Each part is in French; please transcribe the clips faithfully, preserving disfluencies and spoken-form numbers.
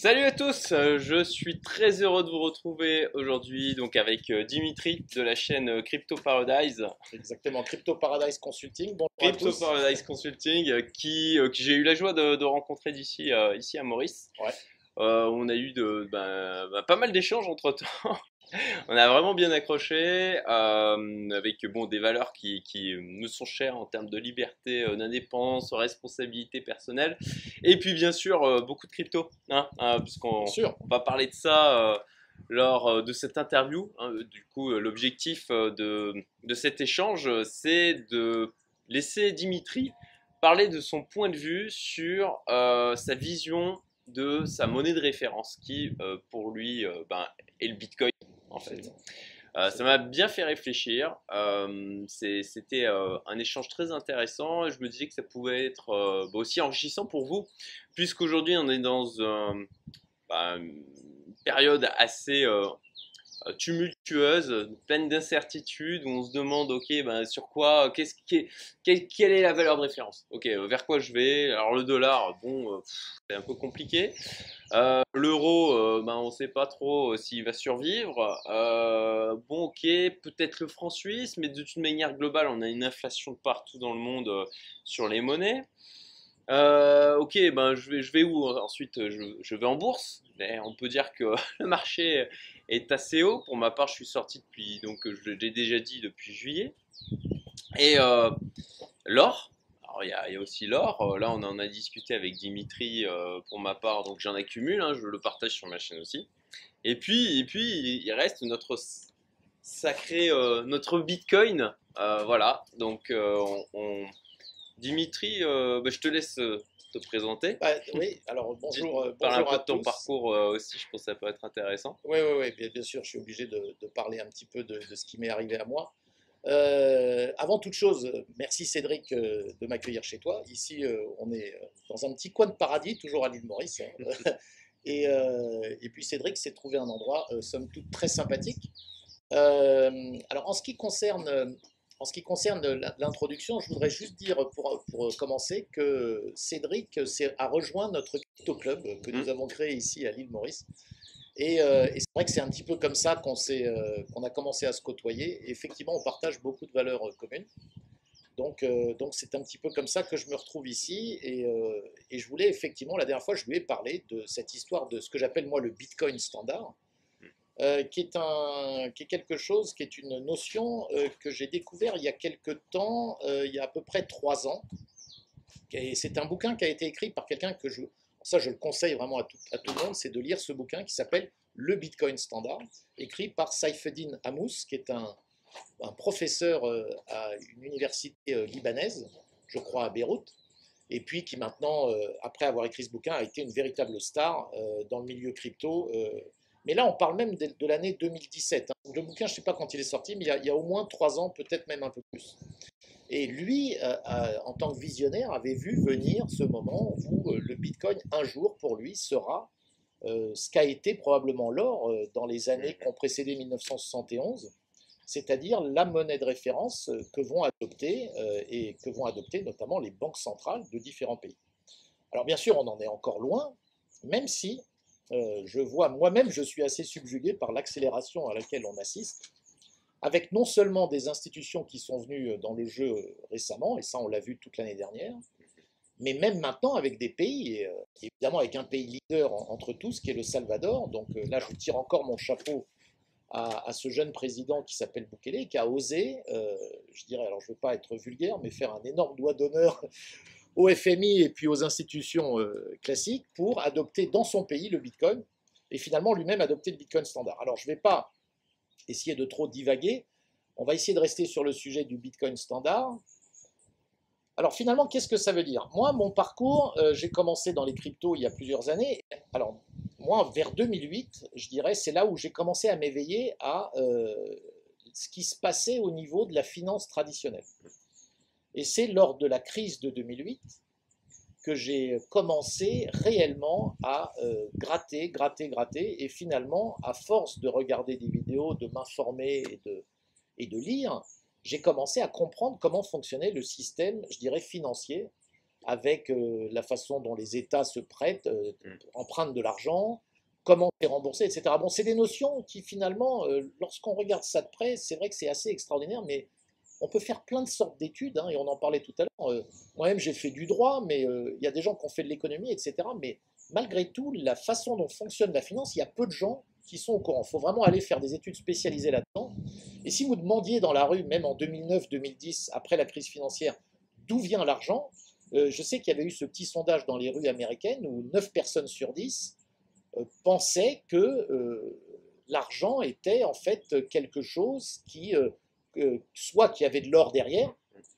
Salut à tous, euh, je suis très heureux de vous retrouver aujourd'hui donc avec euh, Dimitri de la chaîne euh, Crypto Paradise, Exactement, Crypto Paradise Consulting. Bonjour à Crypto tous. Paradise Consulting, euh, qui, euh, que j'ai eu la joie de, de rencontrer d'ici euh, ici à Maurice. Ouais, Euh, on a eu de, ben, ben, pas mal d'échanges entre temps. On a vraiment bien accroché euh, avec bon, des valeurs qui, qui me sont chères en termes de liberté, euh, d'indépendance, responsabilité personnelle. Et puis bien sûr, euh, beaucoup de crypto, hein, hein, bien puisqu'on sûr. on va parler de ça euh, lors euh, de cette interview. Hein. Du coup, euh, l'objectif euh, de, de cet échange, euh, c'est de laisser Dimitri parler de son point de vue sur euh, sa vision de sa monnaie de référence, qui euh, pour lui euh, ben, est le Bitcoin en fait. Absolument. Euh, ça Absolument. m'a bien fait réfléchir. Euh, c'était euh, un échange très intéressant. Je me disais que ça pouvait être euh, bah, aussi enrichissant pour vous, puisqu'aujourd'hui on est dans un, bah, une période assez euh, euh, tumultueuse, pleine d'incertitudes, où on se demande, ok, ben, sur quoi, qu'est-ce qui est, quelle, quelle est la valeur de référence? Ok, euh, vers quoi je vais? Alors le dollar, bon, euh, c'est un peu compliqué. Euh, L'euro, euh, ben, on ne sait pas trop euh, s'il va survivre. Euh, bon, ok, peut-être le franc suisse, mais de toute manière globale, on a une inflation partout dans le monde euh, sur les monnaies. Euh, ok, ben je vais, je vais où ensuite? Je, je vais en bourse. Mais on peut dire que le marché est assez haut. Pour ma part, je suis sorti depuis, donc je l'ai déjà dit, depuis juillet. Et euh, l'or. Alors il y a, il y a aussi l'or. Euh, Là, on en a discuté avec Dimitri euh, pour ma part, donc j'en accumule. Hein, je le partage sur ma chaîne aussi. Et puis, et puis, il reste notre sacré, euh, notre Bitcoin. Euh, voilà. Donc, euh, on, on- Dimitri, euh, bah, je te laisse euh, te présenter. Bah, oui, alors Dis- bonjour, euh, Parle un bonjour peu à de ton tous. parcours euh, aussi, je pense que ça peut être intéressant. Oui, oui, oui, bien, bien sûr, je suis obligé de, de parler un petit peu de, de ce qui m'est arrivé à moi. Euh, avant toute chose, euh, merci Cédric euh, de m'accueillir chez toi. Ici, euh, on est euh, dans un petit coin de paradis, toujours à l'île Maurice. Hein. Et, euh, et puis Cédric s'est trouvé un endroit, euh, somme toute, très sympathique. Euh, alors, en ce qui concerne, en ce qui concerne l'introduction, je voudrais juste dire pour, pour commencer que Cédric a rejoint notre crypto club que Hmm. nous avons créé ici à l'île Maurice. Et, euh, et c'est vrai que c'est un petit peu comme ça qu'on euh, qu'on a commencé à se côtoyer. Et effectivement, on partage beaucoup de valeurs euh, communes. Donc, euh, donc c'est un petit peu comme ça que je me retrouve ici. Et, euh, et je voulais effectivement, la dernière fois, je lui ai parlé de cette histoire de ce que j'appelle moi le Bitcoin standard euh, qui, est un, qui est quelque chose, qui est une notion euh, que j'ai découvert il y a quelque temps, euh, il y a à peu près trois ans. Et c'est un bouquin qui a été écrit par quelqu'un que je, ça je le conseille vraiment à tout, à tout le monde, c'est de lire ce bouquin qui s'appelle Le Bitcoin Standard, écrit par Saifeddin Ammous, qui est un, un professeur euh, à une université euh, libanaise, je crois à Beyrouth, et puis qui maintenant, euh, après avoir écrit ce bouquin, a été une véritable star euh, dans le milieu crypto. Euh, mais là, on parle même de, de l'année deux mille dix-sept. Hein. Le bouquin, je ne sais pas quand il est sorti, mais il y a, il y a au moins trois ans, peut-être même un peu plus. Et lui, euh, euh, en tant que visionnaire, avait vu venir ce moment où euh, le Bitcoin, un jour, pour lui, sera euh, ce qu'a été probablement l'or euh, dans les années qui ont précédé mille neuf cent soixante et onze, c'est-à-dire la monnaie de référence euh, que vont adopter euh, et que vont adopter notamment les banques centrales de différents pays. Alors bien sûr, on en est encore loin, même si euh, je vois moi-même, je suis assez subjugué par l'accélération à laquelle on assiste, avec non seulement des institutions qui sont venues dans le jeu récemment, et ça on l'a vu toute l'année dernière, mais même maintenant avec des pays, et, euh, évidemment avec un pays leader en, entre tous, qui est le Salvador. Donc euh, là, je tire encore mon chapeau à, à ce jeune président qui s'appelle Bukele, qui a osé, euh, je dirais, alors je ne veux pas être vulgaire, mais faire un énorme doigt d'honneur au F M I et puis aux institutions euh, classiques pour adopter dans son pays le Bitcoin et finalement lui-même adopter le Bitcoin standard. Alors je ne vais pas essayer de trop divaguer, on va essayer de rester sur le sujet du Bitcoin standard. Alors finalement, qu'est-ce que ça veut dire? Moi, mon parcours, euh, j'ai commencé dans les cryptos il y a plusieurs années. Alors moi, vers deux mille huit, je dirais, c'est là où j'ai commencé à m'éveiller à euh, ce qui se passait au niveau de la finance traditionnelle. Et c'est lors de la crise de deux mille huit que j'ai commencé réellement à euh, gratter, gratter, gratter, et finalement, à force de regarder des vidéos, de m'informer et de, et de lire, j'ai commencé à comprendre comment fonctionnait le système, je dirais, financier avec euh, la façon dont les États se prêtent, euh, Mm. empruntent de l'argent, comment c'est remboursé, et cetera. Bon, c'est des notions qui finalement, euh, lorsqu'on regarde ça de près, c'est vrai que c'est assez extraordinaire, mais on peut faire plein de sortes d'études, hein, et on en parlait tout à l'heure. Euh, moi-même, j'ai fait du droit, mais euh, il y a des gens qui ont fait de l'économie, et cetera. Mais malgré tout, la façon dont fonctionne la finance, il y a peu de gens qui sont au courant. Il faut vraiment aller faire des études spécialisées là-dedans. Et si vous demandiez dans la rue, même en deux mille neuf deux mille dix, après la crise financière, d'où vient l'argent, euh, je sais qu'il y avait eu ce petit sondage dans les rues américaines où neuf personnes sur dix euh, pensaient que euh, l'argent était en fait quelque chose qui, euh, euh, soit qu'il y avait de l'or derrière,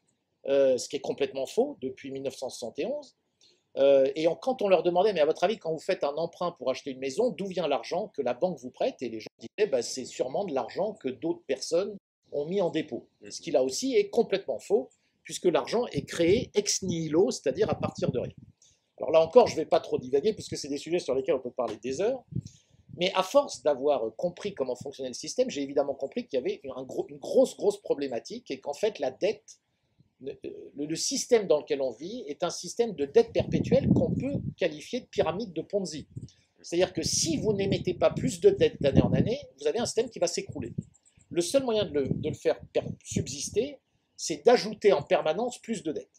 euh, ce qui est complètement faux depuis mille neuf cent soixante et onze. Euh, et on- quand on leur demandait, mais à votre avis, quand vous faites un emprunt pour acheter une maison, d'où vient l'argent que la banque vous prête? Et les gens disaient, bah, c'est sûrement de l'argent que d'autres personnes ont mis en dépôt. Ce qui là aussi est complètement faux, puisque l'argent est créé ex nihilo, c'est-à-dire à partir de rien. Alors là encore, je ne vais pas trop divaguer, puisque c'est des sujets sur lesquels on peut parler des heures. Mais à force d'avoir compris comment fonctionnait le système, j'ai évidemment compris qu'il y avait un gros- une grosse, grosse problématique et qu'en fait, la dette, le, le système dans lequel on vit est un système de dette perpétuelle qu'on peut qualifier de pyramide de Ponzi. C'est-à-dire que si vous n'émettez pas plus de dettes d'année en année, vous avez un système qui va s'écrouler. Le seul moyen de le, de le faire subsister, c'est d'ajouter en permanence plus de dettes.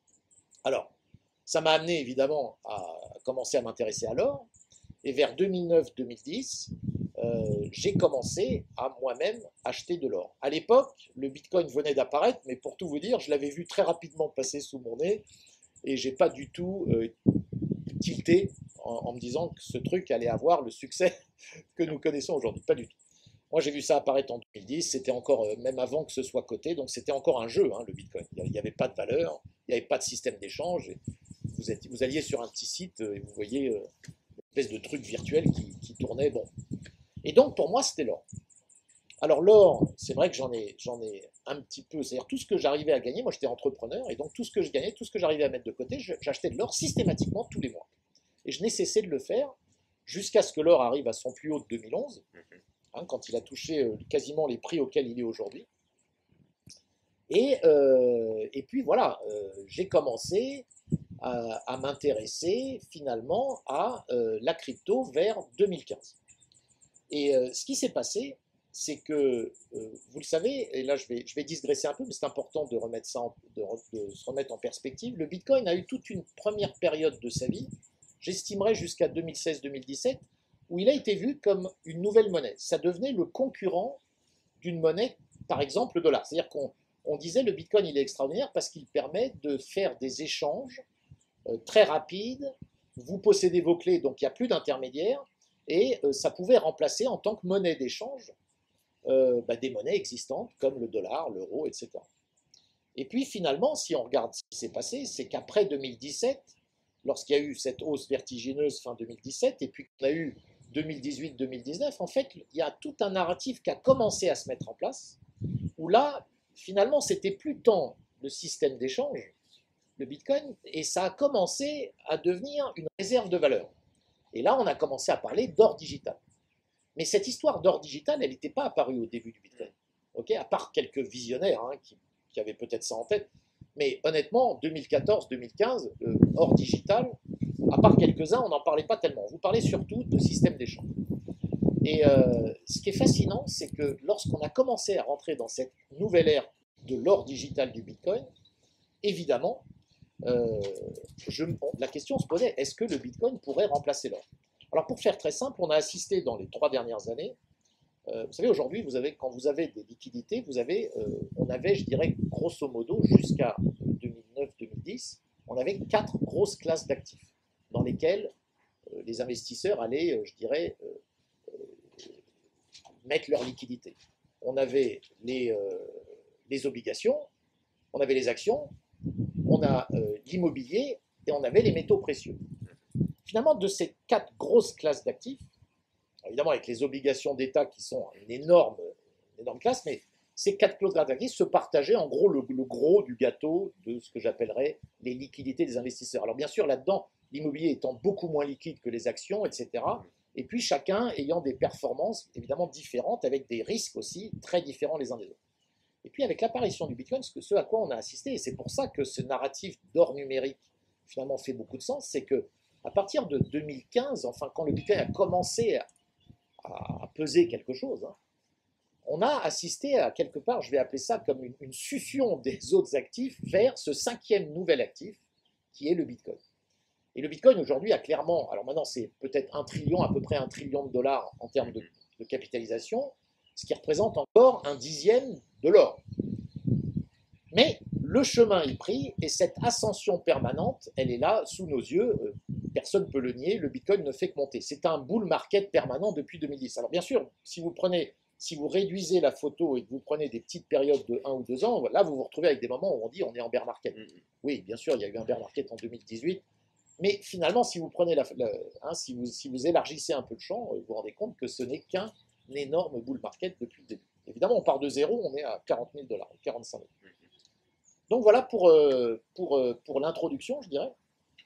Alors, ça m'a amené évidemment à commencer à m'intéresser à l'or. Et vers deux mille neuf deux mille dix, euh, j'ai commencé à moi-même acheter de l'or. À l'époque, le Bitcoin venait d'apparaître, mais pour tout vous dire, je l'avais vu très rapidement passer sous mon nez et j'ai pas du tout euh, tilté en, en me disant que ce truc allait avoir le succès que nous connaissons aujourd'hui. Pas du tout. Moi, j'ai vu ça apparaître en deux mille dix, c'était encore, euh, même avant que ce soit coté, donc c'était encore un jeu, hein, le Bitcoin. Il n'y avait pas de valeur, il n'y avait pas de système d'échange. Vous, êtes, vous alliez sur un petit site euh, et vous voyez euh, une espèce de truc virtuel qui, qui tournait. Bon. Et donc, pour moi, c'était l'or. Alors, l'or, c'est vrai que j'en ai, j'en ai un petit peu, c'est-à-dire tout ce que j'arrivais à gagner, moi j'étais entrepreneur, et donc tout ce que je gagnais, tout ce que j'arrivais à mettre de côté, j'achetais de l'or systématiquement tous les mois. Et je n'ai cessé de le faire jusqu'à ce que l'or arrive à son plus haut de deux mille onze, hein, quand il a touché euh, quasiment les prix auxquels il est aujourd'hui. Et, euh, et puis voilà, euh, j'ai commencé à, à m'intéresser finalement à euh, la crypto vers deux mille quinze. Et euh, ce qui s'est passé, c'est que, euh, vous le savez, et là je vais, je vais digresser un peu, mais c'est important de, remettre ça en, de, de se remettre en perspective, le Bitcoin a eu toute une première période de sa vie, j'estimerais jusqu'à deux mille seize deux mille dix-sept, où il a été vu comme une nouvelle monnaie. Ça devenait le concurrent d'une monnaie, par exemple le dollar. C'est-à-dire qu'on on disait le Bitcoin il est extraordinaire parce qu'il permet de faire des échanges euh, très rapides, vous possédez vos clés, donc il n'y a plus d'intermédiaire, et euh, ça pouvait remplacer en tant que monnaie d'échange euh, bah, des monnaies existantes comme le dollar, l'euro, et cetera. Et puis finalement, si on regarde ce qui s'est passé, c'est qu'après deux mille dix-sept, lorsqu'il y a eu cette hausse vertigineuse fin deux mille dix-sept, et puis qu'on a eu deux mille dix-huit deux mille dix-neuf, en fait, il y a tout un narratif qui a commencé à se mettre en place, où là, finalement, c'était plus tant le système d'échange, le Bitcoin, et ça a commencé à devenir une réserve de valeur. Et là, on a commencé à parler d'or digital. Mais cette histoire d'or digital, elle n'était pas apparue au début du Bitcoin. Okay, à part quelques visionnaires hein, qui, qui, avaient peut-être ça en tête. Mais honnêtement, deux mille quatorze deux mille quinze, euh, or digital, à part quelques-uns, on n'en parlait pas tellement. Vous parlez surtout de système d'échange. Et euh, ce qui est fascinant, c'est que lorsqu'on a commencé à rentrer dans cette nouvelle ère de l'or digital du Bitcoin, évidemment, euh, je, la question se posait, est-ce que le Bitcoin pourrait remplacer l'or? Alors pour faire très simple, on a assisté dans les trois dernières années, euh, vous savez aujourd'hui, vous avez, quand vous avez des liquidités, vous avez, euh, on avait, je dirais, grosso modo, jusqu'à deux mille neuf deux mille dix, on avait quatre grosses classes d'actifs dans lesquelles euh, les investisseurs allaient, euh, je dirais, euh, mettre leur liquidité. On avait les, euh, les obligations, on avait les actions, on a euh, l'immobilier et on avait les métaux précieux. Finalement, de ces quatre grosses classes d'actifs, évidemment avec les obligations d'État qui sont une énorme, une énorme classe, mais ces quatre classes d'actifs se partageaient en gros le, le gros du gâteau de ce que j'appellerais les liquidités des investisseurs. Alors bien sûr, là-dedans, l'immobilier étant beaucoup moins liquide que les actions, et cetera. Et puis chacun ayant des performances évidemment différentes, avec des risques aussi très différents les uns des autres. Et puis avec l'apparition du Bitcoin, ce à quoi on a assisté, et c'est pour ça que ce narratif d'or numérique finalement fait beaucoup de sens, c'est que à partir de deux mille quinze, enfin quand le Bitcoin a commencé à, à peser quelque chose, hein, on a assisté à quelque part, je vais appeler ça comme une, une succion des autres actifs vers ce cinquième nouvel actif qui est le Bitcoin. Et le Bitcoin aujourd'hui a clairement, alors maintenant c'est peut-être un trillion, à peu près un trillion de dollars en termes de, de capitalisation, ce qui représente encore un dixième de l'or. Mais le chemin est pris et cette ascension permanente, elle est là sous nos yeux, personne ne peut le nier, le Bitcoin ne fait que monter. C'est un bull market permanent depuis deux mille dix. Alors bien sûr, si vous prenez, si vous réduisez la photo et que vous prenez des petites périodes de un ou deux ans, là vous vous retrouvez avec des moments où on dit on est en bear market. Oui, bien sûr, il y a eu un bear market en deux mille dix-huit, mais finalement, si vous prenez la, la hein, si, vous, si vous élargissez un peu le champ, vous vous rendez compte que ce n'est qu'un énorme bull market depuis le début. Évidemment, on part de zéro, on est à quarante mille dollars, quarante-cinq mille. Donc voilà pour, pour, pour l'introduction, je dirais.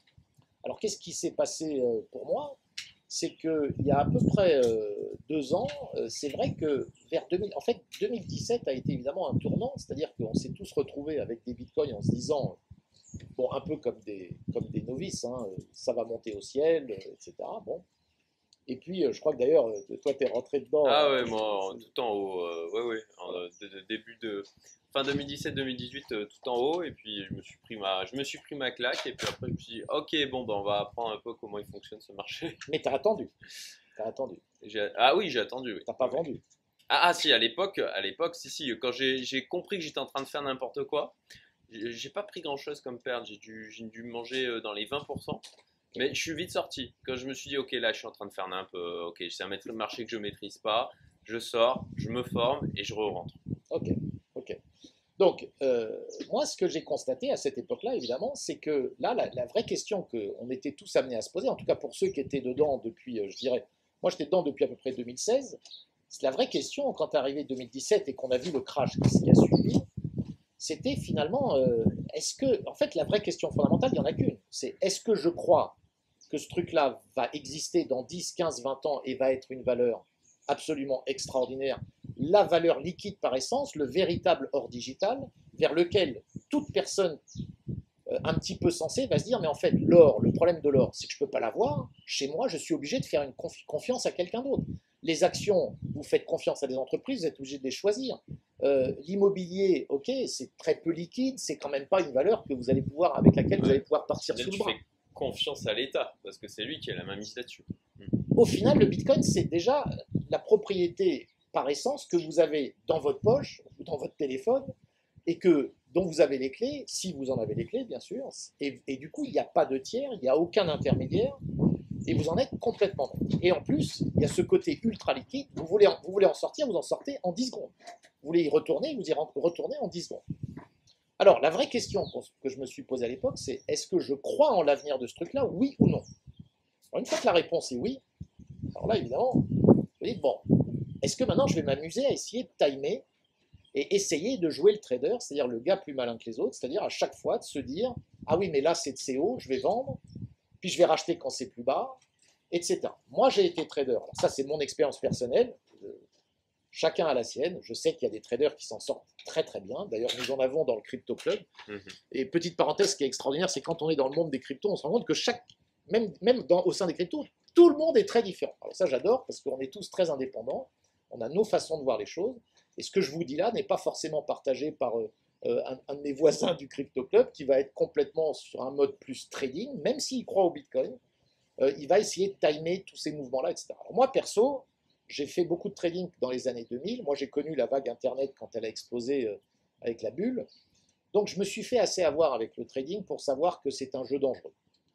Alors qu'est-ce qui s'est passé pour moi? C'est qu'il y a à peu près deux ans, c'est vrai que vers deux mille, en fait, deux mille dix-sept a été évidemment un tournant, c'est-à-dire qu'on s'est tous retrouvés avec des bitcoins en se disant, bon, un peu comme des, comme des novices, hein, ça va monter au ciel, et cetera. Bon. Et puis, je crois que d'ailleurs, toi, tu es rentré dedans. Ah ouais, moi, tout en haut, euh, ouais, ouais, en, de, de, début de fin deux mille dix-sept deux mille dix-huit, euh, tout en haut, et puis je me suis pris ma, je me suis pris ma claque, et puis après je me suis dit, ok, bon, ben on va apprendre un peu comment il fonctionne ce marché. Mais t'as attendu, t'as attendu. Ah oui, j'ai attendu. Oui. T'as pas vendu. Ah, ah si, à l'époque, à l'époque, si si, quand j'ai compris que j'étais en train de faire n'importe quoi, j'ai pas pris grand chose comme perte, j'ai dû, j'ai dû manger dans les vingt pour cent. Mais je suis vite sorti. Quand je me suis dit, ok, là, je suis en train de faire un peu, ok, c'est un marché que je maîtrise pas. Je sors, je me forme et je re-rentre. Ok, ok. Donc, euh, moi, ce que j'ai constaté à cette époque-là, évidemment, c'est que là, la, la vraie question qu'on était tous amenés à se poser, en tout cas pour ceux qui étaient dedans depuis, euh, je dirais, moi j'étais dedans depuis à peu près deux mille seize, c'est la vraie question quand est arrivé deux mille dix-sept et qu'on a vu le crash qui a suivi, c'était finalement, euh, est-ce que, en fait, la vraie question fondamentale, il n'y en a qu'une, c'est est-ce que je crois que ce truc-là va exister dans dix, quinze, vingt ans et va être une valeur absolument extraordinaire, la valeur liquide par essence, le véritable or digital, vers lequel toute personne euh, un petit peu sensée va se dire, mais en fait, l'or, le problème de l'or, c'est que je ne peux pas l'avoir, chez moi, je suis obligé de faire une confi confiance à quelqu'un d'autre. Les actions, vous faites confiance à des entreprises, vous êtes obligé de les choisir. Euh, L'immobilier, ok, c'est très peu liquide, c'est quand même pas une valeur que vous allez pouvoir, avec laquelle vous allez pouvoir partir sous le bras. Confiance à l'État, parce que c'est lui qui a la main mise là-dessus. Au final, le Bitcoin, c'est déjà la propriété par essence que vous avez dans votre poche ou dans votre téléphone et que, dont vous avez les clés, si vous en avez les clés, bien sûr. Et, et du coup, il n'y a pas de tiers, il n'y a aucun intermédiaire et vous en êtes complètement maître. Et en plus, il y a ce côté ultra liquide. Vous voulez en, vous voulez en sortir, vous en sortez en dix secondes. Vous voulez y retourner, vous y retournez en dix secondes. Alors, la vraie question que je me suis posée à l'époque, c'est est-ce que je crois en l'avenir de ce truc-là, oui ou non? Alors, une fois que la réponse est oui, alors là, évidemment, vous dites, bon, est-ce que maintenant je vais m'amuser à essayer de timer et essayer de jouer le trader, c'est-à-dire le gars plus malin que les autres, c'est-à-dire à chaque fois de se dire, ah oui, mais là, c'est de C O, je vais vendre, puis je vais racheter quand c'est plus bas, et cetera. Moi, j'ai été trader. Alors, ça, c'est mon expérience personnelle. Chacun a la sienne. Je sais qu'il y a des traders qui s'en sortent très très bien. D'ailleurs, nous en avons dans le Crypto Club. Mmh. Et petite parenthèse, ce qui est extraordinaire, c'est quand on est dans le monde des cryptos, on se rend compte que chaque, même, même dans, au sein des cryptos, tout le monde est très différent. Alors ça, j'adore parce qu'on est tous très indépendants. On a nos façons de voir les choses. Et ce que je vous dis là n'est pas forcément partagé par euh, un, un de mes voisins du Crypto Club qui va être complètement sur un mode plus trading, même s'il croit au Bitcoin. Euh, il va essayer de timer tous ces mouvements-là, et cetera. Alors moi, perso, j'ai fait beaucoup de trading dans les années deux mille. Moi, j'ai connu la vague Internet quand elle a explosé euh, avec la bulle. Donc, je me suis fait assez avoir avec le trading pour savoir que c'est un jeu dangereux.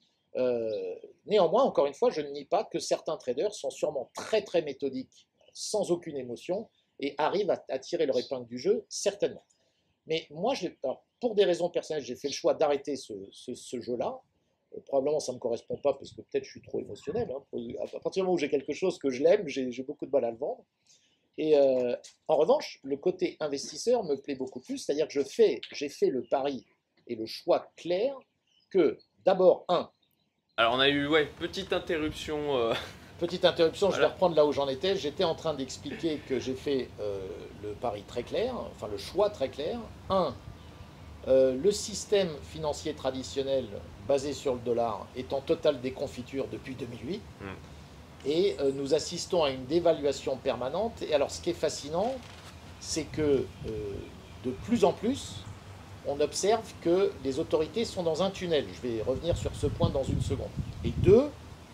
Euh, néanmoins, encore une fois, je ne nie pas que certains traders sont sûrement très, très méthodiques, sans aucune émotion, et arrivent à, à tirer leur épingle du jeu, certainement. Mais moi, alors, pour des raisons personnelles, j'ai fait le choix d'arrêter ce, ce, ce jeu-là. Euh, probablement, ça ne me correspond pas parce que peut-être je suis trop émotionnel. Hein. À partir du moment où j'ai quelque chose que je l'aime, j'ai beaucoup de mal à le vendre. Et euh, en revanche, le côté investisseur me plaît beaucoup plus, c'est-à-dire que je fais, j'ai fait le pari et le choix clair que d'abord, un. Alors on a eu, ouais, petite interruption. Euh... Petite interruption, voilà. Je vais reprendre là où j'en étais. J'étais en train d'expliquer que j'ai fait euh, le pari très clair, enfin le choix très clair. Un, euh, le système financier traditionnel basé sur le dollar est en totale déconfiture depuis deux mille huit. Mm. Et euh, nous assistons à une dévaluation permanente. Et alors, ce qui est fascinant, c'est que euh, de plus en plus, on observe que les autorités sont dans un tunnel. Je vais revenir sur ce point dans une seconde. Et deux,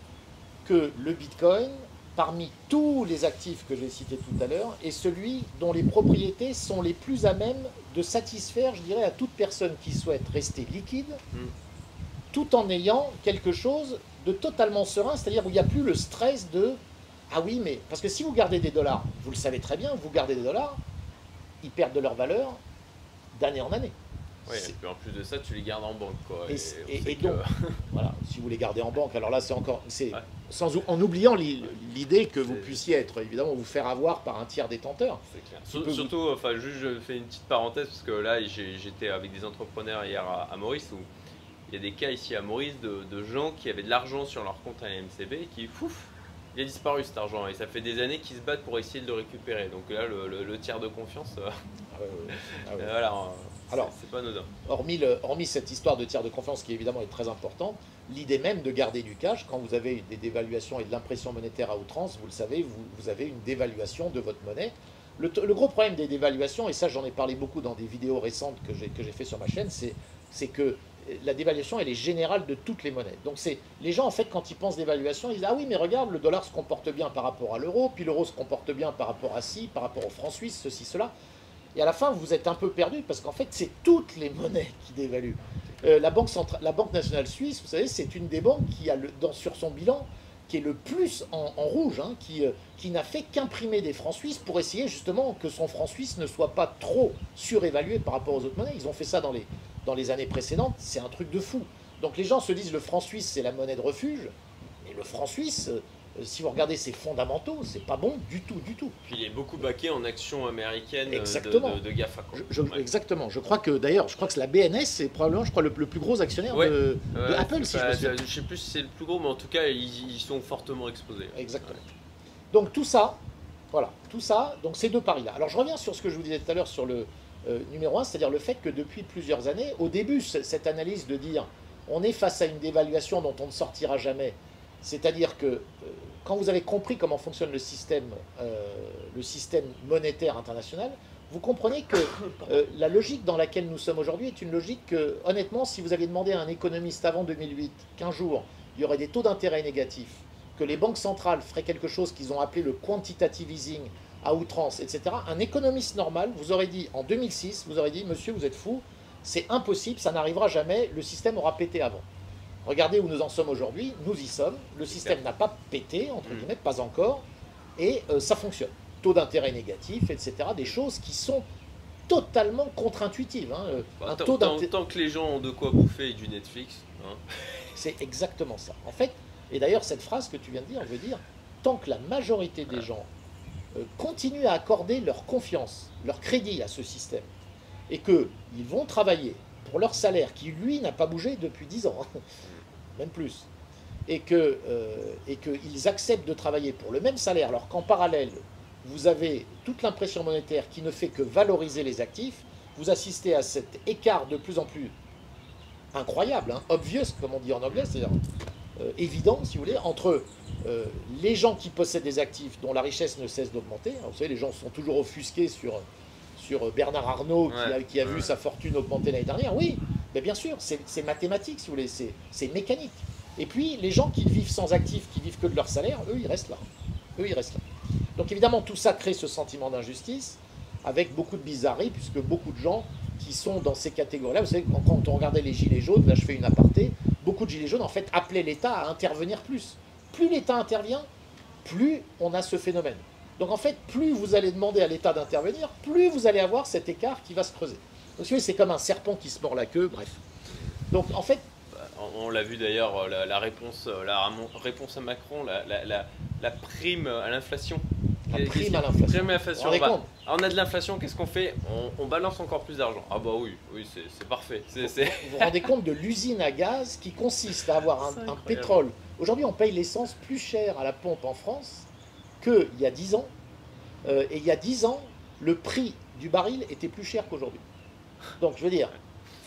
que le Bitcoin, parmi tous les actifs que j'ai cités tout à l'heure, est celui dont les propriétés sont les plus à même de satisfaire, je dirais, à toute personne qui souhaite rester liquide, mm. tout en ayant quelque chose de totalement serein, c'est-à-dire où il n'y a plus le stress de « Ah oui, mais… » Parce que si vous gardez des dollars, vous le savez très bien, vous gardez des dollars, ils perdent de leur valeur d'année en année. Oui, et puis en plus de ça, tu les gardes en banque, quoi. Et, et, et, et que... donc, voilà, si vous les gardez en banque, alors là, c'est encore, c'est ouais. sans en oubliant l'idée que vous puissiez être, évidemment, vous faire avoir par un tiers détenteur. C'est clair. Sur, surtout, vous... enfin, juste, je fais une petite parenthèse parce que là, j'étais avec des entrepreneurs hier à, à Maurice où il y a des cas ici à Maurice de, de gens qui avaient de l'argent sur leur compte à la M C B et qui, fouf, il a disparu cet argent et ça fait des années qu'ils se battent pour essayer de le récupérer. Donc là, le, le, le tiers de confiance, euh, ah ouais, ouais. Ah ouais. Voilà. Alors, c'est pas anodin. Hormis, le, hormis cette histoire de tiers de confiance qui évidemment est très importante, l'idée même de garder du cash, quand vous avez des dévaluations et de l'impression monétaire à outrance, vous le savez, vous, vous avez une dévaluation de votre monnaie. Le, le gros problème des dévaluations, et ça j'en ai parlé beaucoup dans des vidéos récentes que j'ai que j'ai fait sur ma chaîne, c'est que la dévaluation elle est générale de toutes les monnaies. Donc c'est les gens en fait quand ils pensent dévaluation, ils disent ah oui mais regarde le dollar se comporte bien par rapport à l'euro, puis l'euro se comporte bien par rapport à ci, par rapport au franc suisse, ceci, cela. Et à la fin, vous êtes un peu perdu parce qu'en fait, c'est toutes les monnaies qui dévaluent. Euh, la, banque centrale, la Banque nationale suisse, vous savez, c'est une des banques qui a le, dans, sur son bilan qui est le plus en, en rouge, hein, qui, euh, qui n'a fait qu'imprimer des francs suisses pour essayer justement que son franc suisse ne soit pas trop surévalué par rapport aux autres monnaies. Ils ont fait ça dans les, dans les années précédentes, c'est un truc de fou. Donc les gens se disent le franc suisse, c'est la monnaie de refuge, et le franc suisse... Euh, si vous regardez ses fondamentaux, c'est pas bon du tout, du tout. Puis il est beaucoup baqué en actions américaines exactement. de, de, de GAFA. Je, je, ouais. Exactement. Je crois que d'ailleurs, je crois que la B N S c'est probablement, je crois, le, le plus gros actionnaire ouais. de, de euh, Apple. Si bah, je ne sais plus si c'est le plus gros, mais en tout cas, ils, ils sont fortement exposés. Exactement. Ouais. Donc tout ça, voilà, tout ça, donc ces deux paris-là. Alors je reviens sur ce que je vous disais tout à l'heure sur le euh, numéro un, c'est-à-dire le fait que depuis plusieurs années, au début, cette analyse de dire on est face à une dévaluation dont on ne sortira jamais, c'est-à-dire que euh, quand vous avez compris comment fonctionne le système, euh, le système monétaire international, vous comprenez que euh, la logique dans laquelle nous sommes aujourd'hui est une logique que, honnêtement, si vous aviez demandé à un économiste avant deux mille huit qu'un jour, il y aurait des taux d'intérêt négatifs, que les banques centrales feraient quelque chose qu'ils ont appelé le quantitative easing à outrance, et cetera, un économiste normal vous aurait dit, en deux mille six, vous aurait dit, monsieur, vous êtes fou, c'est impossible, ça n'arrivera jamais, le système aura pété avant. Regardez où nous en sommes aujourd'hui, nous y sommes, le système n'a pas pété, entre guillemets, pas encore, et euh, ça fonctionne. Taux d'intérêt négatif, et cetera, des choses qui sont totalement contre-intuitives. Hein. Bah, tant, tant, tant que les gens ont de quoi bouffer et du Netflix. Hein. C'est exactement ça. En fait, et d'ailleurs cette phrase que tu viens de dire, veut dire, tant que la majorité des gens euh, continuent à accorder leur confiance, leur crédit à ce système, et qu'ils vont travailler pour leur salaire, qui lui n'a pas bougé depuis dix ans, hein, même plus, et qu'ils euh, et qu'ils acceptent de travailler pour le même salaire, alors qu'en parallèle, vous avez toute l'impression monétaire qui ne fait que valoriser les actifs, vous assistez à cet écart de plus en plus incroyable, hein, obvious, comme on dit en anglais, c'est-à-dire euh, évident, si vous voulez, entre euh, les gens qui possèdent des actifs dont la richesse ne cesse d'augmenter. Vous savez, les gens sont toujours offusqués sur... sur Bernard Arnault, qui, ouais, a, qui a ouais. vu sa fortune augmenter l'année dernière. Oui, mais bien sûr, c'est mathématique, si vous voulez, c'est mécanique. Et puis, les gens qui vivent sans actifs, qui vivent que de leur salaire, eux, ils restent là. Eux, ils restent là. Donc, évidemment, tout ça crée ce sentiment d'injustice, avec beaucoup de bizarreries, puisque beaucoup de gens qui sont dans ces catégories-là, vous savez, quand on regardait les gilets jaunes, là, je fais une aparté, beaucoup de gilets jaunes, en fait, appelaient l'État à intervenir plus. Plus l'État intervient, plus on a ce phénomène. Donc en fait, plus vous allez demander à l'État d'intervenir, plus vous allez avoir cet écart qui va se creuser. Donc c'est comme un serpent qui se mord la queue, bref. Donc en fait... On l'a vu d'ailleurs, la, la, réponse, la réponse à Macron, la, la, la, la prime à l'inflation. La prime à l'inflation. On, bah, on a de l'inflation, qu'est-ce qu'on fait on, on balance encore plus d'argent. Ah bah oui, oui c'est parfait. Vous vous rendez compte de l'usine à gaz qui consiste à avoir un, un pétrole. Aujourd'hui, on paye l'essence plus cher à la pompe en France qu'il y a dix ans, euh, et il y a dix ans, le prix du baril était plus cher qu'aujourd'hui. Donc, je veux dire,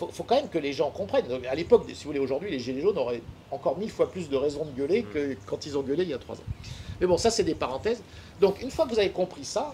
faut, faut quand même que les gens comprennent. Donc, à l'époque, si vous voulez, aujourd'hui, les Gilets jaunes auraient encore mille fois plus de raisons de gueuler que quand ils ont gueulé il y a trois ans. Mais bon, ça, c'est des parenthèses. Donc, une fois que vous avez compris ça,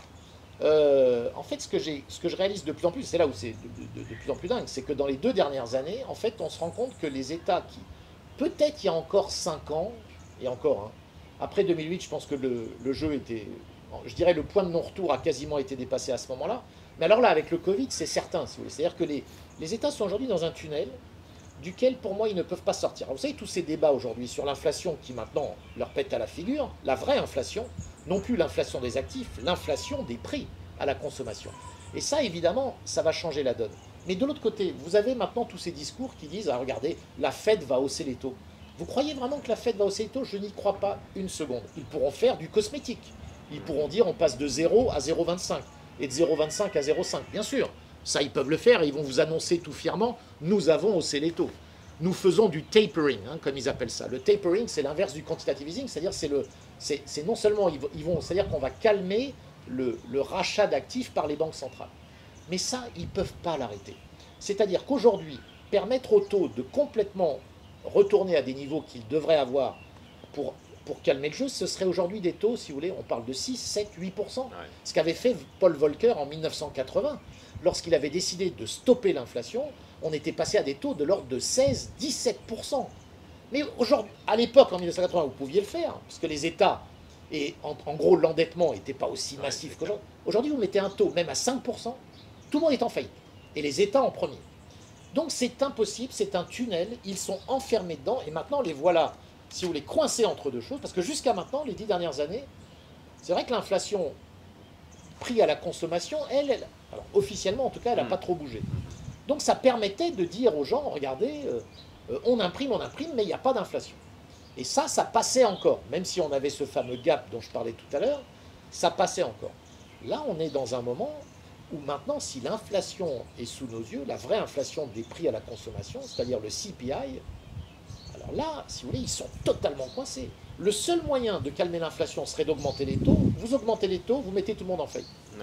euh, en fait, ce que, ce que je réalise de plus en plus, c'est là où c'est de, de, de plus en plus dingue, c'est que dans les deux dernières années, en fait, on se rend compte que les États qui, peut-être il y a encore cinq ans, et encore, hein, après deux mille huit, je pense que le, le jeu était, je dirais, le point de non-retour a quasiment été dépassé à ce moment-là. Mais alors là, avec le Covid, c'est certain, si vous voulez. C'est-à-dire que les, les États sont aujourd'hui dans un tunnel duquel, pour moi, ils ne peuvent pas sortir. Alors, vous savez, tous ces débats aujourd'hui sur l'inflation qui, maintenant, leur pète à la figure, la vraie inflation, non plus l'inflation des actifs, l'inflation des prix à la consommation. Et ça, évidemment, ça va changer la donne. Mais de l'autre côté, vous avez maintenant tous ces discours qui disent, ah, regardez, la Fed va hausser les taux. Vous croyez vraiment que la Fed va hausser les taux? Je n'y crois pas une seconde. Ils pourront faire du cosmétique. Ils pourront dire, on passe de zéro à zéro virgule vingt-cinq. Et de zéro virgule vingt-cinq à zéro virgule cinq, bien sûr. Ça, ils peuvent le faire et ils vont vous annoncer tout fièrement, nous avons haussé les taux. Nous faisons du tapering, hein, comme ils appellent ça. Le tapering, c'est l'inverse du quantitative easing, c'est-à-dire c'est le, c'est, c'est non seulement, ils vont, c'est-à-dire qu'on va calmer le, le rachat d'actifs par les banques centrales. Mais ça, ils ne peuvent pas l'arrêter. C'est-à-dire qu'aujourd'hui, permettre aux taux de complètement retourner à des niveaux qu'ils devraient avoir pour... pour calmer le jeu, ce serait aujourd'hui des taux, si vous voulez, on parle de six, sept, huit pour cent. Ouais. Ce qu'avait fait Paul Volcker en mille neuf cent quatre-vingts. Lorsqu'il avait décidé de stopper l'inflation, on était passé à des taux de l'ordre de seize, dix-sept pour cent. Mais aujourd'hui, à l'époque, en mille neuf cent quatre-vingts, vous pouviez le faire, parce que les États, et en, en gros, l'endettement n'était pas aussi massif ouais, qu'aujourd'hui. Aujourd'hui, vous mettez un taux même à cinq pour cent, tout le monde est en faillite. Et les États en premier. Donc c'est impossible, c'est un tunnel, ils sont enfermés dedans, et maintenant les voilà, si vous voulez, coincés entre deux choses, parce que jusqu'à maintenant, les dix dernières années, c'est vrai que l'inflation, prix à la consommation, elle, elle alors officiellement en tout cas, elle n'a pas trop bougé. Donc ça permettait de dire aux gens, regardez, euh, on imprime, on imprime, mais il n'y a pas d'inflation. Et ça, ça passait encore, même si on avait ce fameux gap dont je parlais tout à l'heure, ça passait encore. Là, on est dans un moment où maintenant, si l'inflation est sous nos yeux, la vraie inflation des prix à la consommation, c'est-à-dire le C P I, alors là, si vous voulez, ils sont totalement coincés. Le seul moyen de calmer l'inflation serait d'augmenter les taux. Vous augmentez les taux, vous mettez tout le monde en faillite. Ouais.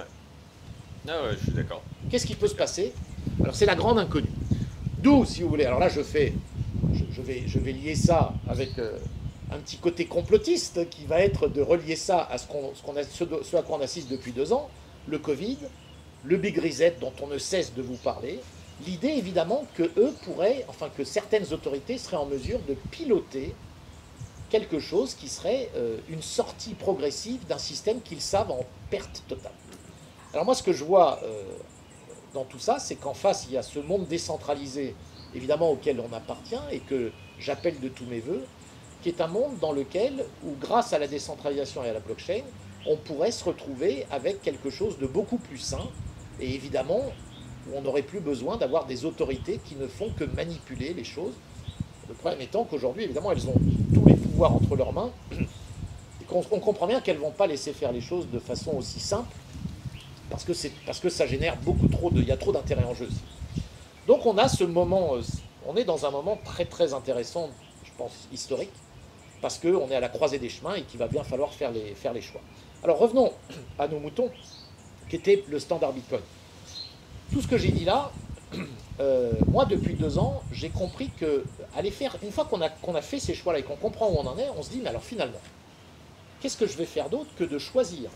Ah ouais, je suis d'accord. Qu'est-ce qui peut se passer? Alors c'est la grande inconnue. D'où, si vous voulez, alors là je fais, je, je, vais, je vais lier ça avec euh, un petit côté complotiste qui va être de relier ça à ce, qu'on, ce, qu'on a, ce, ce à quoi on assiste depuis deux ans, le Covid, le Big Reset dont on ne cesse de vous parler. L'idée évidemment que eux pourraient, enfin que certaines autorités seraient en mesure de piloter quelque chose qui serait euh, une sortie progressive d'un système qu'ils savent en perte totale. Alors moi ce que je vois euh, dans tout ça, c'est qu'en face il y a ce monde décentralisé évidemment auquel on appartient et que j'appelle de tous mes voeux, qui est un monde dans lequel, où grâce à la décentralisation et à la blockchain, on pourrait se retrouver avec quelque chose de beaucoup plus sain et évidemment où on n'aurait plus besoin d'avoir des autorités qui ne font que manipuler les choses. Le problème étant qu'aujourd'hui, évidemment, elles ont tous les pouvoirs entre leurs mains et qu'on on comprend bien qu'elles ne vont pas laisser faire les choses de façon aussi simple parce que, c'est, parce que ça génère beaucoup trop de... il y a trop d'intérêt en jeu aussi. Donc on a ce moment, on est dans un moment très très intéressant, je pense, historique, parce qu'on est à la croisée des chemins et qu'il va bien falloir faire les, faire les choix. Alors revenons à nos moutons, qui était le standard Bitcoin. Tout ce que j'ai dit là, euh, moi depuis deux ans, j'ai compris que aller faire, une fois qu'on a, qu'on a fait ces choix-là et qu'on comprend où on en est, on se dit, mais alors finalement, qu'est-ce que je vais faire d'autre que de choisir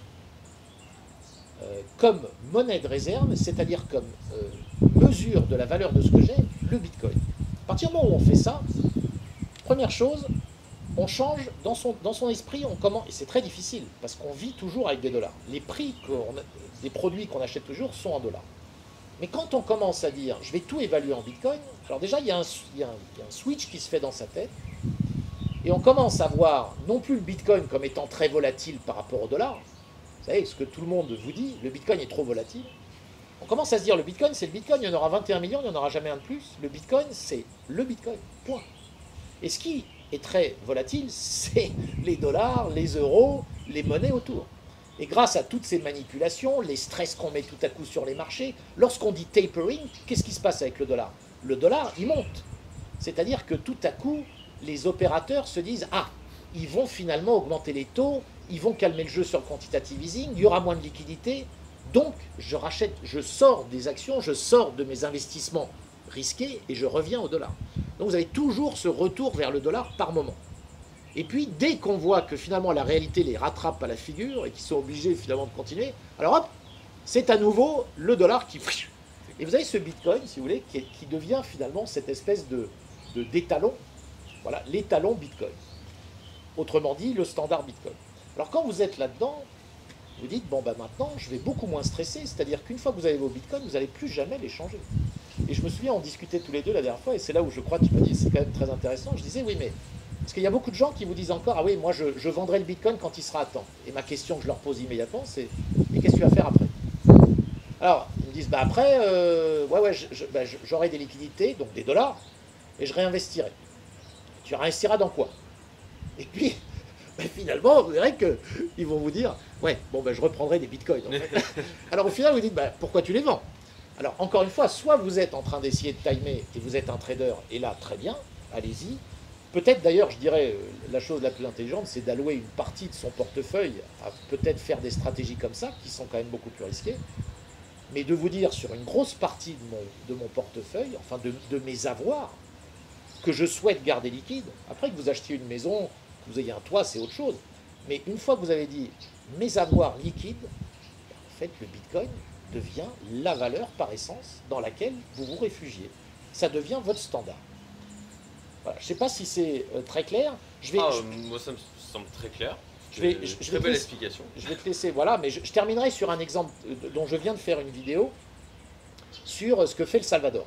euh, comme monnaie de réserve, c'est-à-dire comme euh, mesure de la valeur de ce que j'ai, le Bitcoin. À partir du moment où on fait ça, première chose, on change dans son, dans son esprit, on commence, et c'est très difficile, parce qu'on vit toujours avec des dollars. Les prix qu'on, des produits qu'on achète toujours sont en dollars. Mais quand on commence à dire, je vais tout évaluer en Bitcoin, alors déjà, il y a un, il y a un, il y a un switch qui se fait dans sa tête, et on commence à voir non plus le Bitcoin comme étant très volatile par rapport au dollar. Vous savez, ce que tout le monde vous dit, le Bitcoin est trop volatile. On commence à se dire, le Bitcoin, c'est le Bitcoin, il y en aura vingt et un millions, il n'y en aura jamais un de plus. Le Bitcoin, c'est le Bitcoin, point. Et ce qui est très volatile, c'est les dollars, les euros, les monnaies autour. Et grâce à toutes ces manipulations, les stress qu'on met tout à coup sur les marchés, lorsqu'on dit tapering, qu'est-ce qui se passe avec le dollar? Le dollar, il monte. C'est-à-dire que tout à coup, les opérateurs se disent « Ah, ils vont finalement augmenter les taux, ils vont calmer le jeu sur le quantitative easing, il y aura moins de liquidités, donc je rachète, je sors des actions, je sors de mes investissements risqué et je reviens au dollar. Donc vous avez toujours ce retour vers le dollar par moment. Et puis dès qu'on voit que finalement la réalité les rattrape à la figure et qu'ils sont obligés finalement de continuer, alors hop, c'est à nouveau le dollar qui... Et vous avez ce Bitcoin, si vous voulez, qui, est, qui devient finalement cette espèce de, de d'étalon, voilà, l'étalon Bitcoin. Autrement dit, le standard Bitcoin. Alors quand vous êtes là-dedans, vous dites, bon ben maintenant, je vais beaucoup moins stresser, c'est-à-dire qu'une fois que vous avez vos Bitcoins, vous n'allez plus jamais les changer. Et je me souviens, on discutait tous les deux la dernière fois, et c'est là où je crois que tu m'as dit, c'est quand même très intéressant, je disais, oui mais, parce qu'il y a beaucoup de gens qui vous disent encore, ah oui, moi je, je vendrai le Bitcoin quand il sera à temps. Et ma question que je leur pose immédiatement, c'est, et qu'est-ce que tu vas faire après? Alors, ils me disent, bah après, euh, ouais, ouais, je, je, bah, j'aurai des liquidités, donc des dollars, et je réinvestirai. Tu réinvestiras dans quoi? Et puis, bah, finalement, vous verrez qu'ils vont vous dire, ouais, bon, bah, je reprendrai des bitcoins. En fait. Alors au final, vous dites, bah, pourquoi tu les vends? Alors encore une fois, soit vous êtes en train d'essayer de timer et vous êtes un trader, et là, très bien, allez-y. Peut-être d'ailleurs, je dirais, la chose la plus intelligente, c'est d'allouer une partie de son portefeuille à peut-être faire des stratégies comme ça, qui sont quand même beaucoup plus risquées. Mais de vous dire sur une grosse partie de mon, de mon portefeuille, enfin de, de mes avoirs, que je souhaite garder liquide, après que vous achetiez une maison, que vous ayez un toit, c'est autre chose. Mais une fois que vous avez dit mes avoirs liquides, en fait le Bitcoin devient la valeur par essence dans laquelle vous vous réfugiez. Ça devient votre standard. Voilà. Je ne sais pas si c'est euh, très clair. Je vais, ah, je, moi ça me semble très clair. Je vais, je, très je vais belle laisser, explication. Je vais te laisser, voilà, mais je, je terminerai sur un exemple dont je viens de faire une vidéo sur ce que fait le Salvador.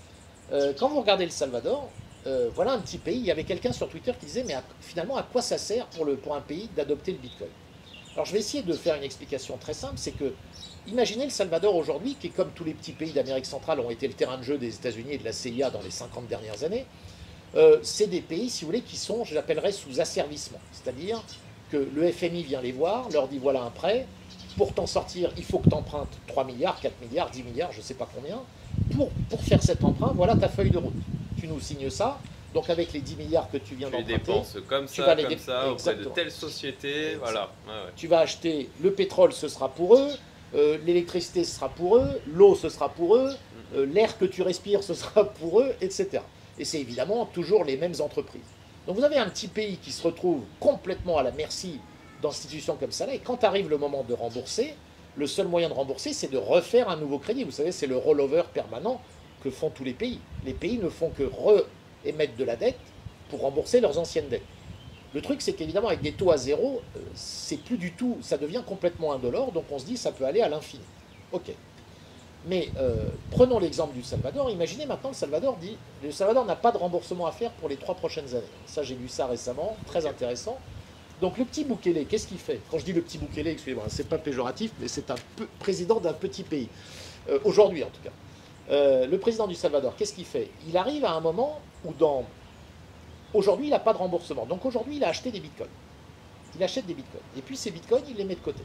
Euh, quand vous regardez le Salvador, euh, voilà un petit pays, il y avait quelqu'un sur Twitter qui disait, mais à, finalement, à quoi ça sert pour, le, pour un pays d'adopter le Bitcoin? Alors je vais essayer de faire une explication très simple, c'est que, imaginez le Salvador aujourd'hui, qui comme tous les petits pays d'Amérique centrale ont été le terrain de jeu des États-Unis et de la C I A dans les cinquante dernières années, euh, c'est des pays, si vous voulez, qui sont, je l'appellerais, sous asservissement. C'est-à-dire que le F M I vient les voir, leur dit voilà un prêt, pour t'en sortir, il faut que tu empruntes trois milliards, quatre milliards, dix milliards, je ne sais pas combien. Pour, pour faire cet emprunt, voilà ta feuille de route. Tu nous signes ça, donc avec les dix milliards que tu viens d'emprunter, tu les dépenses comme tu ça, vas les comme dé... ça, auprès Exactement. de telle société, voilà. Ouais, ouais. Tu vas acheter le pétrole, ce sera pour eux, euh, l'électricité, ce sera pour eux, l'eau, ce sera pour eux, euh, l'air que tu respires, ce sera pour eux, et cetera. Et c'est évidemment toujours les mêmes entreprises. Donc vous avez un petit pays qui se retrouve complètement à la merci d'institutions comme ça, là, et quand arrive le moment de rembourser, le seul moyen de rembourser, c'est de refaire un nouveau crédit. Vous savez, c'est le rollover permanent que font tous les pays. Les pays ne font que re-émettre de la dette pour rembourser leurs anciennes dettes. Le truc, c'est qu'évidemment, avec des taux à zéro, c'est plus du tout, ça devient complètement indolore, donc on se dit, ça peut aller à l'infini. Ok. Mais euh, prenons l'exemple du Salvador. Imaginez maintenant, le Salvador dit, le Salvador n'a pas de remboursement à faire pour les trois prochaines années. Ça, j'ai lu ça récemment, très intéressant. Donc le petit Bukele, qu'est-ce qu'il fait? Quand je dis le petit Bukele, excusez-moi, c'est pas péjoratif, mais c'est un peu président d'un petit pays. Euh, Aujourd'hui, en tout cas. Euh, le président du Salvador, qu'est-ce qu'il fait? Il arrive à un moment où dans... Aujourd'hui, il n'a pas de remboursement. Donc aujourd'hui, il a acheté des bitcoins. Il achète des bitcoins. Et puis ces bitcoins, il les met de côté.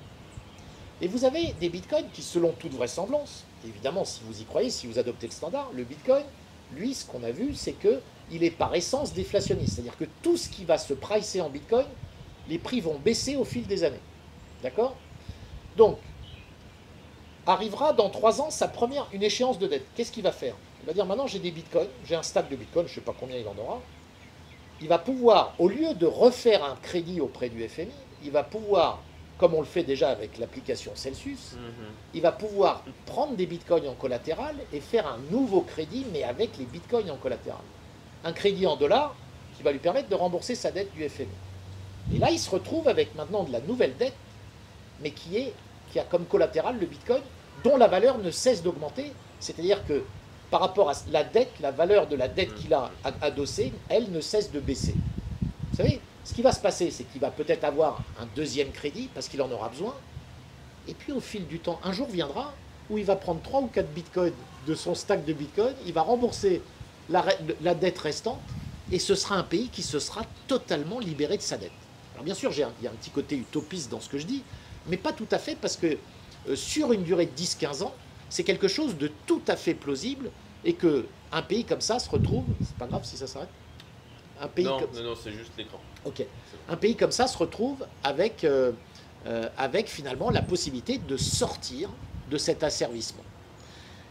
Et vous avez des bitcoins qui, selon toute vraisemblance, évidemment, si vous y croyez, si vous adoptez le standard, le bitcoin, lui, ce qu'on a vu, c'est qu'il est par essence déflationniste. C'est-à-dire que tout ce qui va se pricer en bitcoin, les prix vont baisser au fil des années. D'accord? Donc, arrivera dans trois ans sa première, une échéance de dette. Qu'est-ce qu'il va faire? Il va dire, maintenant j'ai des bitcoins, j'ai un stack de bitcoins, je ne sais pas combien il en aura. Il va pouvoir, au lieu de refaire un crédit auprès du F M I, il va pouvoir, comme on le fait déjà avec l'application Celsius, mm-hmm. il va pouvoir prendre des bitcoins en collatéral et faire un nouveau crédit, mais avec les bitcoins en collatéral. Un crédit en dollars qui va lui permettre de rembourser sa dette du F M I. Et là, il se retrouve avec maintenant de la nouvelle dette, mais qui, est, qui a comme collatéral le bitcoin, dont la valeur ne cesse d'augmenter. C'est-à-dire que par rapport à la dette, la valeur de la dette qu'il a adossée, elle ne cesse de baisser. Vous savez, ce qui va se passer, c'est qu'il va peut-être avoir un deuxième crédit, parce qu'il en aura besoin, et puis au fil du temps, un jour viendra où il va prendre trois ou quatre bitcoins de son stack de bitcoin, il va rembourser la, la dette restante, et ce sera un pays qui se sera totalement libéré de sa dette. Alors bien sûr, il y a un petit côté utopiste dans ce que je dis, mais pas tout à fait, parce que euh, sur une durée de dix à quinze ans, c'est quelque chose de tout à fait plausible, et qu'un pays comme ça se retrouve, c'est pas grave si ça s'arrête, un pays non, comme... non, non, c'est juste l'écran. Ok. Un pays comme ça se retrouve avec, euh, euh, avec finalement la possibilité de sortir de cet asservissement.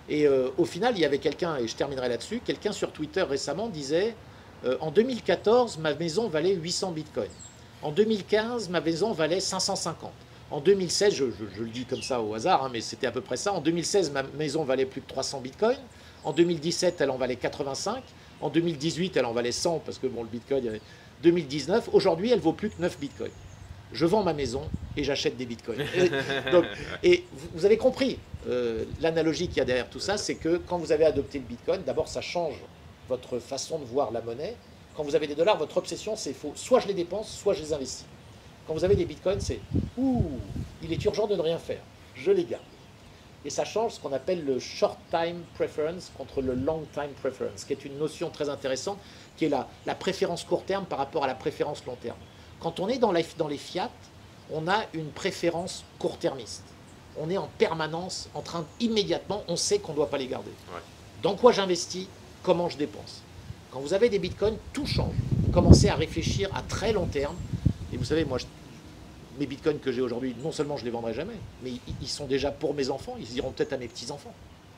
Et euh, au final, il y avait quelqu'un, et je terminerai là-dessus, quelqu'un sur Twitter récemment disait euh, en deux mille quatorze, ma maison valait huit cents bitcoins. En deux mille quinze, ma maison valait cinq cent cinquante. En deux mille seize, je, je, je le dis comme ça au hasard, hein, mais c'était à peu près ça. En deux mille seize, ma maison valait plus de trois cents bitcoins. En deux mille dix-sept, elle en valait quatre-vingt-cinq. En deux mille dix-huit, elle en valait cent, parce que bon, le bitcoin, il y avait deux mille dix-neuf. Aujourd'hui, elle vaut plus que neuf bitcoins. Je vends ma maison et j'achète des bitcoins. Et, donc, et vous, vous avez compris, euh, l'analogie qu'il y a derrière tout ça, c'est que quand vous avez adopté le bitcoin, d'abord, ça change votre façon de voir la monnaie. Quand vous avez des dollars, votre obsession, c'est faut, soit je les dépense, soit je les investis. Quand vous avez des bitcoins, c'est « Ouh, il est urgent de ne rien faire, je les garde ». Et ça change ce qu'on appelle le short time preference contre le long time preference, qui est une notion très intéressante, qui est la, la préférence court terme par rapport à la préférence long terme. Quand on est dans, la, dans les fiat, on a une préférence court-termiste. On est en permanence en train, immédiatement, on sait qu'on ne doit pas les garder. Ouais. Dans quoi j'investis, comment je dépense. Quand vous avez des bitcoins, tout change. Vous commencez à réfléchir à très long terme. Et vous savez, moi, je, mes bitcoins que j'ai aujourd'hui, non seulement je ne les vendrai jamais, mais ils, ils sont déjà pour mes enfants, ils iront peut-être à mes petits-enfants.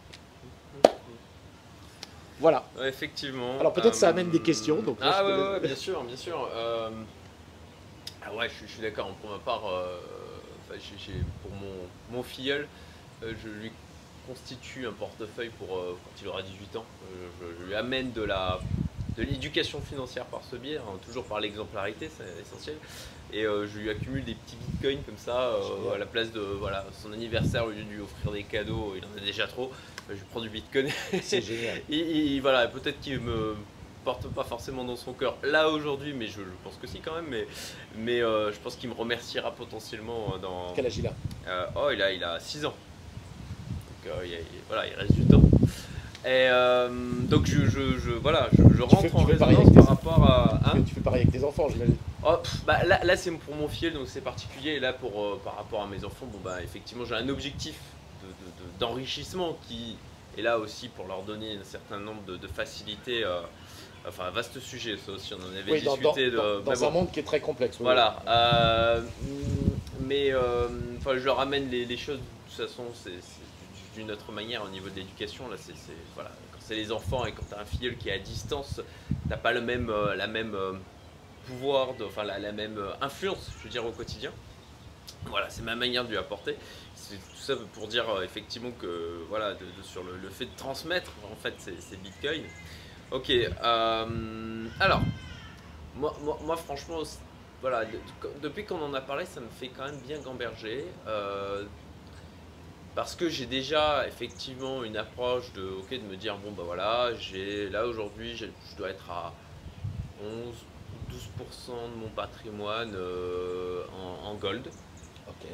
Voilà. Ouais, effectivement. Alors peut-être euh, ça amène des questions. Donc ah ouais, ouais, ouais, bien sûr, bien sûr. Euh, ah ouais, je, je suis d'accord. Pour ma part, euh, enfin, j'ai, j'ai, pour mon, mon filleul, euh, je lui constitue un portefeuille pour euh, quand il aura dix-huit ans. Euh, je, je lui amène de la de l'éducation financière par ce biais, hein, toujours par l'exemplarité, c'est essentiel. Et euh, je lui accumule des petits bitcoins comme ça, euh, à la place de voilà, son anniversaire, au lieu de lui offrir des cadeaux, il en a déjà trop, je lui prends du bitcoin. C'est génial. et, et, voilà, peut-être qu'il me porte pas forcément dans son cœur là aujourd'hui, mais je, je pense que si quand même, mais, mais euh, je pense qu'il me remerciera potentiellement dans... Quel âge il a euh, Oh, il a, il a six ans. Donc euh, il, a, il, voilà, il reste du temps. Et euh, donc je, je, je, voilà, je, je rentre fais, en résonance par rapport à... Hein, tu, fais, tu fais pareil avec tes enfants, j'imagine. Oh, bah, là, là c'est pour mon filleul, donc c'est particulier. Et là, pour, euh, par rapport à mes enfants, bon, bah, effectivement, j'ai un objectif de, de, de, d'enrichissement qui est là aussi pour leur donner un certain nombre de, de facilités. Euh, enfin, un vaste sujet, ça aussi, on en avait oui, discuté. Dans, dans, de, dans un bon, monde qui est très complexe. Oui, voilà. Oui. Euh, mais euh, enfin, je leur amène les, les choses, de toute façon, c'est... d'une autre manière au niveau de l'éducation. Là, c'est, c'est, voilà, quand c'est les enfants et quand tu as un filleul qui est à distance, tu n'as pas le même, euh, la même euh, pouvoir, de, enfin la, la même euh, influence, je veux dire, au quotidien. Voilà, c'est ma manière de lui apporter. C'est tout ça pour dire euh, effectivement que voilà, de, de, sur le, le fait de transmettre en fait ces, ces bitcoins. Ok, euh, alors moi, moi, moi franchement, voilà, de, de, depuis qu'on en a parlé, ça me fait quand même bien gamberger. Euh, Parce que j'ai déjà effectivement une approche de, ok, de me dire, bon bah voilà, j'ai là aujourd'hui, je dois être à onze ou douze pour cent de mon patrimoine euh, en, en gold. Ok.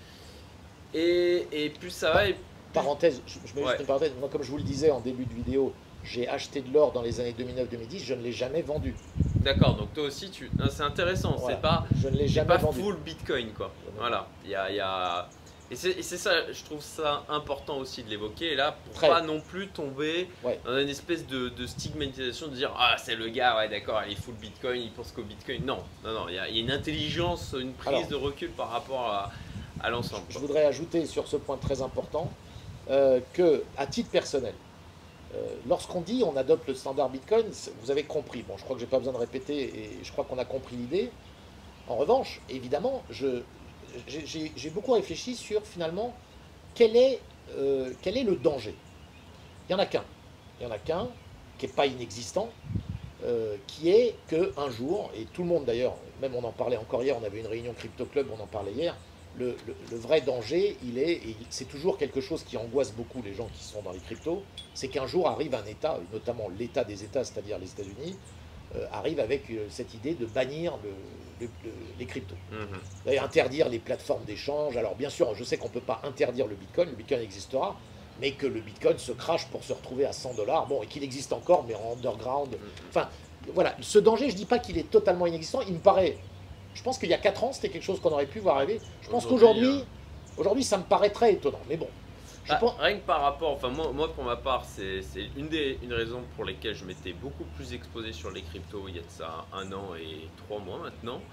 Et, et plus ça va. Et plus... Parenthèse, je, je mets juste ouais. une parenthèse. Moi, comme je vous le disais en début de vidéo, j'ai acheté de l'or dans les années deux mille neuf deux mille dix, je ne l'ai jamais vendu. D'accord, donc toi aussi, tu... c'est intéressant, voilà. c'est pas, je ne l'ai jamais pas vendu. full bitcoin quoi. Voilà, il y a. Y a... Et c'est, et c'est ça, je trouve ça important aussi de l'évoquer, et là, pour Très. pas non plus tomber ouais. dans une espèce de, de stigmatisation, de dire « Ah, c'est le gars, ouais d'accord, il est full bitcoin, il pense qu'au bitcoin. » Non, non, non, il y, a, il y a une intelligence, une prise Alors, de recul par rapport à, à l'ensemble. Je, je voudrais ajouter sur ce point très important euh, que, à titre personnel, euh, lorsqu'on dit on adopte le standard bitcoin, vous avez compris, bon, je crois que j'ai pas besoin de répéter, et je crois qu'on a compris l'idée. En revanche, évidemment, je... J'ai, j'ai beaucoup réfléchi sur finalement quel est, euh, quel est le danger. Il n'y en a qu'un. Il n'y en a qu'un qui n'est pas inexistant, euh, qui est qu'un jour, et tout le monde d'ailleurs, même on en parlait encore hier, on avait une réunion Crypto Club, on en parlait hier, le, le, le vrai danger, il est, et c'est toujours quelque chose qui angoisse beaucoup les gens qui sont dans les cryptos, c'est qu'un jour arrive un État, notamment l'État des États, c'est-à-dire les États-Unis, euh, arrive avec euh, cette idée de bannir le Le, le, les cryptos. Mmh. Et interdire les plateformes d'échange. Alors bien sûr, je sais qu'on ne peut pas interdire le Bitcoin, le Bitcoin existera, mais que le Bitcoin se crache pour se retrouver à cent dollars, bon, et qu'il existe encore, mais en underground. Mmh. Enfin, voilà, ce danger, je ne dis pas qu'il est totalement inexistant, il me paraît, je pense qu'il y a quatre ans, c'était quelque chose qu'on aurait pu voir arriver. Je pense qu'aujourd'hui, euh... aujourd'hui, ça me paraît très étonnant, mais bon. Bah, pense... Rien que par rapport, enfin moi, moi pour ma part, c'est, c'est une des une raison pour lesquelles je m'étais beaucoup plus exposé sur les cryptos il y a de ça un an et trois mois maintenant.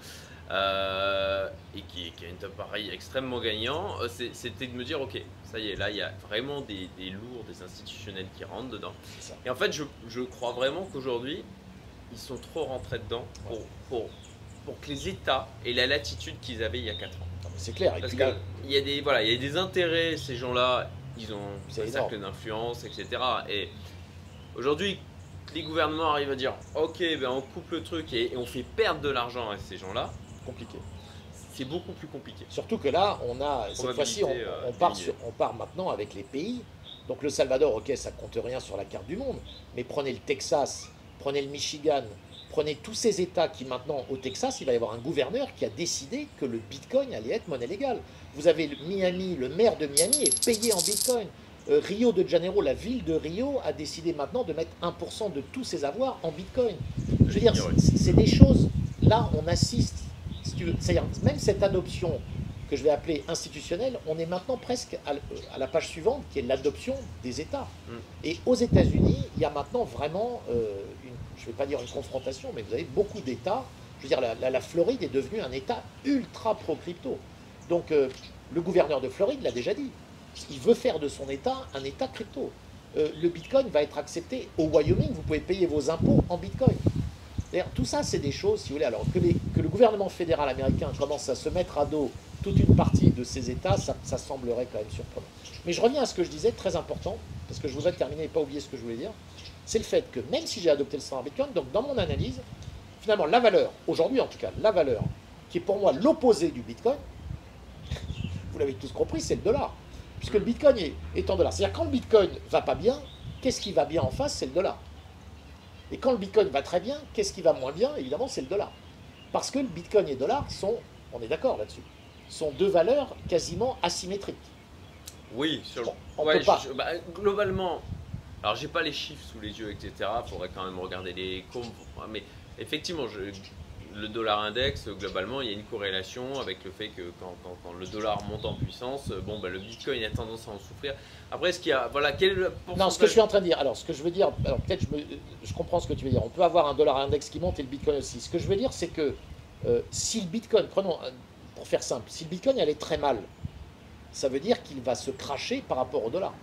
euh, et qui, qui est un appareil extrêmement gagnant, euh, c'est- c'était de me dire, ok, ça y est, là, il y a vraiment des, des lourds, des institutionnels qui rentrent dedans. C'est ça. Et en fait, je, je crois vraiment qu'aujourd'hui, ils sont trop rentrés dedans Ouais. pour, pour, pour que les États aient la latitude qu'ils avaient il y a quatre ans. Non, mais c'est clair. Et Parce puis là, qu'il y, a des- voilà, il y a des intérêts, ces gens-là, ils ont c'est un énorme. cercle d'influence, et cetera. Et aujourd'hui, les gouvernements arrivent à dire, ok, ben on coupe le truc et, et on fait perdre de l'argent à ces gens-là, Compliqué. c'est beaucoup plus compliqué. Surtout que là, on a cette fois-ci, on, Probabilité, euh, on part diminuée. sur- on part maintenant avec les pays. Donc le Salvador, ok, ça compte rien sur la carte du monde, mais prenez le Texas, prenez le Michigan, prenez tous ces États qui maintenant, au Texas, il va y avoir un gouverneur qui a décidé que le Bitcoin allait être monnaie légale. Vous avez le Miami, le maire de Miami est payé en Bitcoin. Euh, Rio de Janeiro, la ville de Rio, a décidé maintenant de mettre un pour cent de tous ses avoirs en Bitcoin. Je veux dire, c'est c'est des choses, là on assiste, si tu veux, c'est-à-dire même cette adoption que je vais appeler institutionnelle, on est maintenant presque à, à la page suivante qui est l'adoption des États. Mm. Et aux États-Unis, il y a maintenant vraiment, euh, une, je ne vais pas dire une confrontation, mais vous avez beaucoup d'États. Je veux dire, la, la, la Floride est devenue un État ultra pro-crypto. Donc euh, le gouverneur de Floride l'a déjà dit. Il veut faire de son État un État crypto. Euh, le Bitcoin va être accepté au Wyoming, vous pouvez payer vos impôts en Bitcoin. D'ailleurs, tout ça, c'est des choses, si vous voulez, alors que, les, que le gouvernement fédéral américain commence à se mettre à dos toute une partie de ces États, ça, ça semblerait quand même surprenant. Mais je reviens à ce que je disais, très important, parce que je voudrais terminer et pas oublier ce que je voulais dire, c'est le fait que même si j'ai adopté le standard Bitcoin, donc dans mon analyse, finalement, la valeur, aujourd'hui en tout cas, la valeur qui est pour moi l'opposé du Bitcoin, vous l'avez tous compris, c'est le dollar. Puisque le Bitcoin est, est en dollars. C'est-à-dire quand le Bitcoin va pas bien, qu'est-ce qui va bien en face? C'est le dollar. Et quand le Bitcoin va très bien, qu'est-ce qui va moins bien? Évidemment, c'est le dollar. Parce que le Bitcoin et le dollar sont, on est d'accord là-dessus, sont deux valeurs quasiment asymétriques. Oui, sur le... On ouais, peut pas. je- bah, globalement, alors j'ai pas les chiffres sous les yeux, et cetera. Faudrait quand même regarder les courbes. Mais effectivement, je- le dollar index, globalement, il y a une corrélation avec le fait que quand, quand- quand le dollar monte en puissance, bon, bah, le Bitcoin a tendance à en souffrir. Après, est-ce qu'il y a, voilà, quel est le Non, ce que je suis pourcentage? en train de dire, alors ce que je veux dire, alors peut-être je, me- je comprends ce que tu veux dire. On peut avoir un dollar index qui monte et le Bitcoin aussi. Ce que je veux dire, c'est que euh, si le Bitcoin, prenons, euh, pour faire simple, si le Bitcoin allait très mal, ça veut dire qu'il va se cracher par rapport au dollar.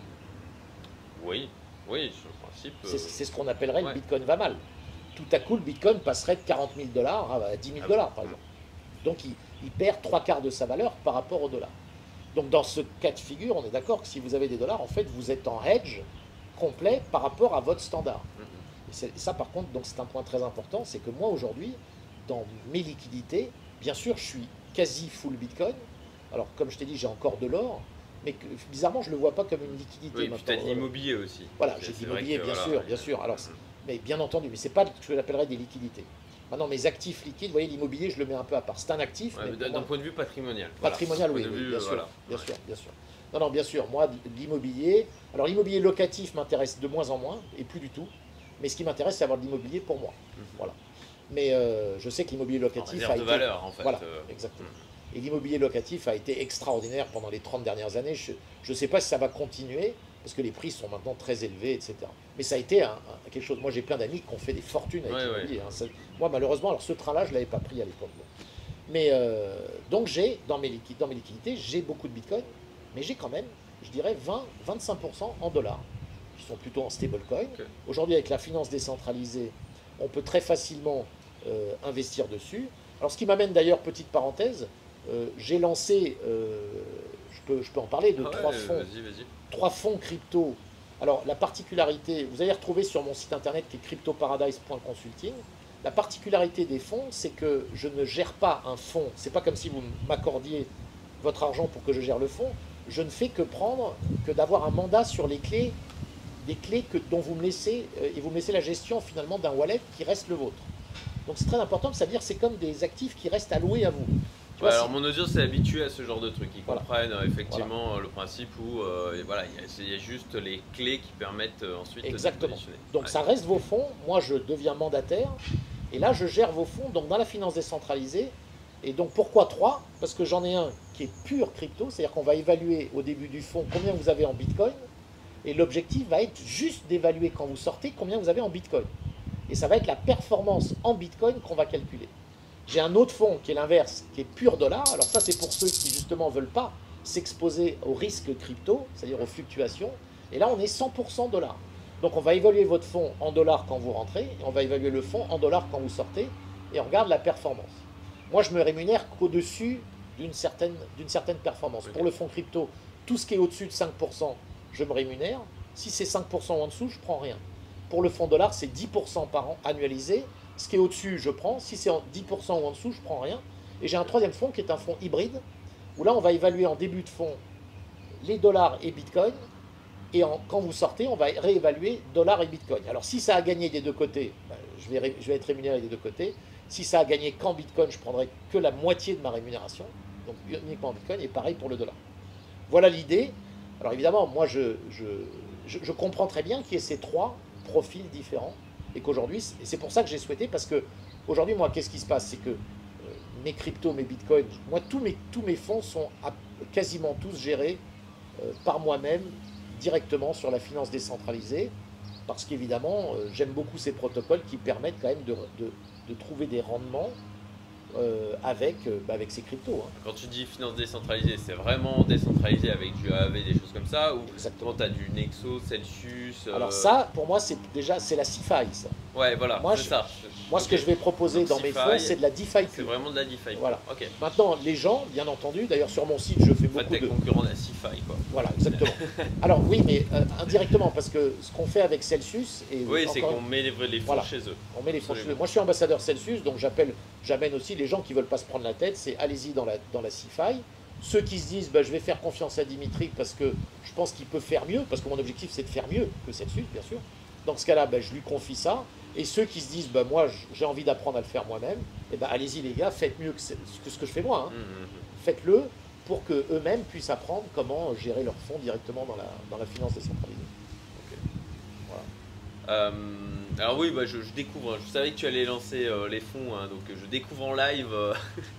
Oui, oui, sur le principe. C'est euh, c'est ce qu'on appellerait ouais. le Bitcoin va mal. Tout à coup, le Bitcoin passerait de quarante mille dollars à dix mille Ah dollars, bon. par exemple. Donc, il, il perd trois quarts de sa valeur par rapport au dollar. Donc, dans ce cas de figure, on est d'accord que si vous avez des dollars, en fait, vous êtes en hedge complet par rapport à votre standard. Mhm. Et c'est- ça, par contre, donc c'est un point très important, c'est que moi, aujourd'hui, dans mes liquidités, bien sûr, je suis quasi full Bitcoin. Alors, comme je t'ai dit, j'ai encore de l'or, mais que, bizarrement, je ne le vois pas comme une liquidité Oui, puis maintenant. tu as de l'immobilier aussi. Voilà, C'est- j'ai de c'est vrai l'immobilier, que, bien voilà, sûr, ouais. bien sûr. Alors, Mhm. mais bien entendu, mais c'est pas ce que j'appellerais des liquidités. Maintenant, mes actifs liquides, vous voyez, l'immobilier, je le mets un peu à part. C'est un actif, Ouais, mais mais pour D'un moi- point de vue patrimonial. voilà. patrimonial, D'un oui, point de oui, vue, bien euh, sûr, voilà. bien Ouais. sûr, bien sûr. Non, non, bien sûr. Moi, de l'immobilier. Alors, l'immobilier locatif m'intéresse de moins en moins, et plus du tout. Mais ce qui m'intéresse, c'est avoir de l'immobilier pour moi. Mhm. Voilà. Mais euh, je sais que l'immobilier En locatif réserve a de été. valeur, en fait. Voilà, euh, exactement. mhm. Et l'immobilier locatif a été extraordinaire pendant les trente dernières années. Je ne sais pas si ça va continuer, parce que les prix sont maintenant très élevés, et cetera. Mais ça a été un- un- quelque chose. Moi, j'ai plein d'amis qui ont fait des fortunes avec Ouais, ouais. l'immobilier. hein. Ça- Moi, malheureusement, alors ce train-là, je ne l'avais pas pris à l'époque. bon. Mais euh, donc, j'ai, dans mes, liquides, dans mes liquidités, j'ai beaucoup de bitcoin, mais j'ai quand même, je dirais, vingt à vingt-cinq pour cent en dollars, qui sont plutôt en stablecoin. Ok. Aujourd'hui, avec la finance décentralisée, on peut très facilement euh, investir dessus. Alors, ce qui m'amène d'ailleurs, petite parenthèse, euh, j'ai lancé, euh, je, peux, je peux en parler, de Ah ouais, trois fonds, vas-y, vas-y. trois fonds crypto. Alors, la particularité, vous allez retrouver sur mon site internet qui est cryptoparadise point consulting. La particularité des fonds, c'est que je ne gère pas un fonds. C'est pas comme si vous m'accordiez votre argent pour que je gère le fonds. Je ne fais que prendre, que d'avoir un mandat sur les clés, des clés que, dont vous me laissez, euh, et vous me laissez la gestion finalement d'un wallet qui reste le vôtre. Donc c'est très important, ça veut dire que c'est comme des actifs qui restent alloués à vous. Tu Ouais, vois, alors si- mon audience est habituée à ce genre de trucs. Ils Voilà. comprennent euh, effectivement euh, le principe où euh, et voilà, il y, a- c'est- il y a juste les clés qui permettent euh, ensuite Exactement. de positionner. Donc Ouais. ça reste vos fonds, moi je deviens mandataire, et là je gère vos fonds donc dans la finance décentralisée. Et donc pourquoi trois? Parce que j'en ai un qui est pur crypto, c'est-à-dire qu'on va évaluer au début du fonds combien vous avez en bitcoin, et l'objectif va être juste d'évaluer quand vous sortez combien vous avez en bitcoin. Et ça va être la performance en bitcoin qu'on va calculer. J'ai un autre fonds qui est l'inverse, qui est pur dollar. Alors ça, c'est pour ceux qui justement veulent pas s'exposer au risque crypto, c'est-à-dire aux fluctuations. Et là, on est cent pour cent dollars. Donc on va évaluer votre fonds en dollars quand vous rentrez, et on va évaluer le fonds en dollars quand vous sortez, et on regarde la performance. Moi, je me rémunère qu'au-dessus d'une certaine, d'une certaine performance. Okay. Pour le fonds crypto, tout ce qui est au-dessus de cinq pour cent, je me rémunère. Si c'est cinq pour cent ou en dessous, je ne prends rien. Pour le fonds dollar, c'est dix pour cent par an annualisé. Ce qui est au-dessus, je prends. Si c'est dix pour cent ou en dessous, je ne prends rien. Et j'ai un troisième fonds qui est un fonds hybride, où là, on va évaluer en début de fonds les dollars et Bitcoin. Et en, quand vous sortez, on va réévaluer dollars et Bitcoin. Alors si ça a gagné des deux côtés, ben, je, vais, je vais être rémunéré des deux côtés. Si ça a gagné qu'en Bitcoin, je prendrai que la moitié de ma rémunération. Donc uniquement en Bitcoin, et pareil pour le dollar. Voilà l'idée. Alors évidemment, moi je, je, je, je comprends très bien qu'il y ait ces trois profils différents. Et qu'aujourd'hui, et c'est pour ça que j'ai souhaité, parce que aujourd'hui, moi, qu'est-ce qui se passe? C'est que euh, mes cryptos, mes Bitcoins, moi, tous mes, tous mes fonds sont à, quasiment tous gérés euh, par moi-même, directement sur la finance décentralisée, parce qu'évidemment, euh, j'aime beaucoup ces protocoles qui permettent quand même de, de, de trouver des rendements euh, avec, euh, bah avec ces cryptos. Hein. Quand tu dis finance décentralisée, c'est vraiment décentralisé avec du A A V, des choses comme ça, ou exactement, tu as du Nexo, Celsius euh... Alors ça, pour moi, c'est déjà c'est la CeFi, ça. Ouais, voilà, moi, c'est je, ça. Moi, ce que je vais proposer Donc, dans mes fonds, c'est de la DeFi. C'est vraiment de la DeFi. Voilà. Okay. Maintenant, les gens, bien entendu, d'ailleurs sur mon site, je fais beaucoup en fait, de... concurrents de la CeFi, quoi. Voilà, exactement. Alors oui, mais euh, indirectement, parce que ce qu'on fait avec Celsius... Et oui, c'est qu'on met les, les fonds voilà, chez eux. On met les fonds chez eux. Moi, je suis ambassadeur Celsius, donc j'appelle, j'amène aussi les gens qui ne veulent pas se prendre la tête, c'est allez-y dans la, dans la CeFi. Ceux qui se disent, bah, je vais faire confiance à Dimitri parce que je pense qu'il peut faire mieux, parce que mon objectif, c'est de faire mieux que Celsius, bien sûr. Dans ce cas-là, bah, je lui confie ça. Et ceux qui se disent, bah, moi, j'ai envie d'apprendre à le faire moi-même, et bah, allez-y les gars, faites mieux que ce que, ce que je fais moi. Hein. Mmh. Faites-le pour qu'eux-mêmes puissent apprendre comment gérer leurs fonds directement dans la, dans la finance décentralisée. Okay. Voilà. Euh, alors oui, bah, je, je découvre, je savais que tu allais lancer euh, les fonds, hein, donc je découvre en live euh,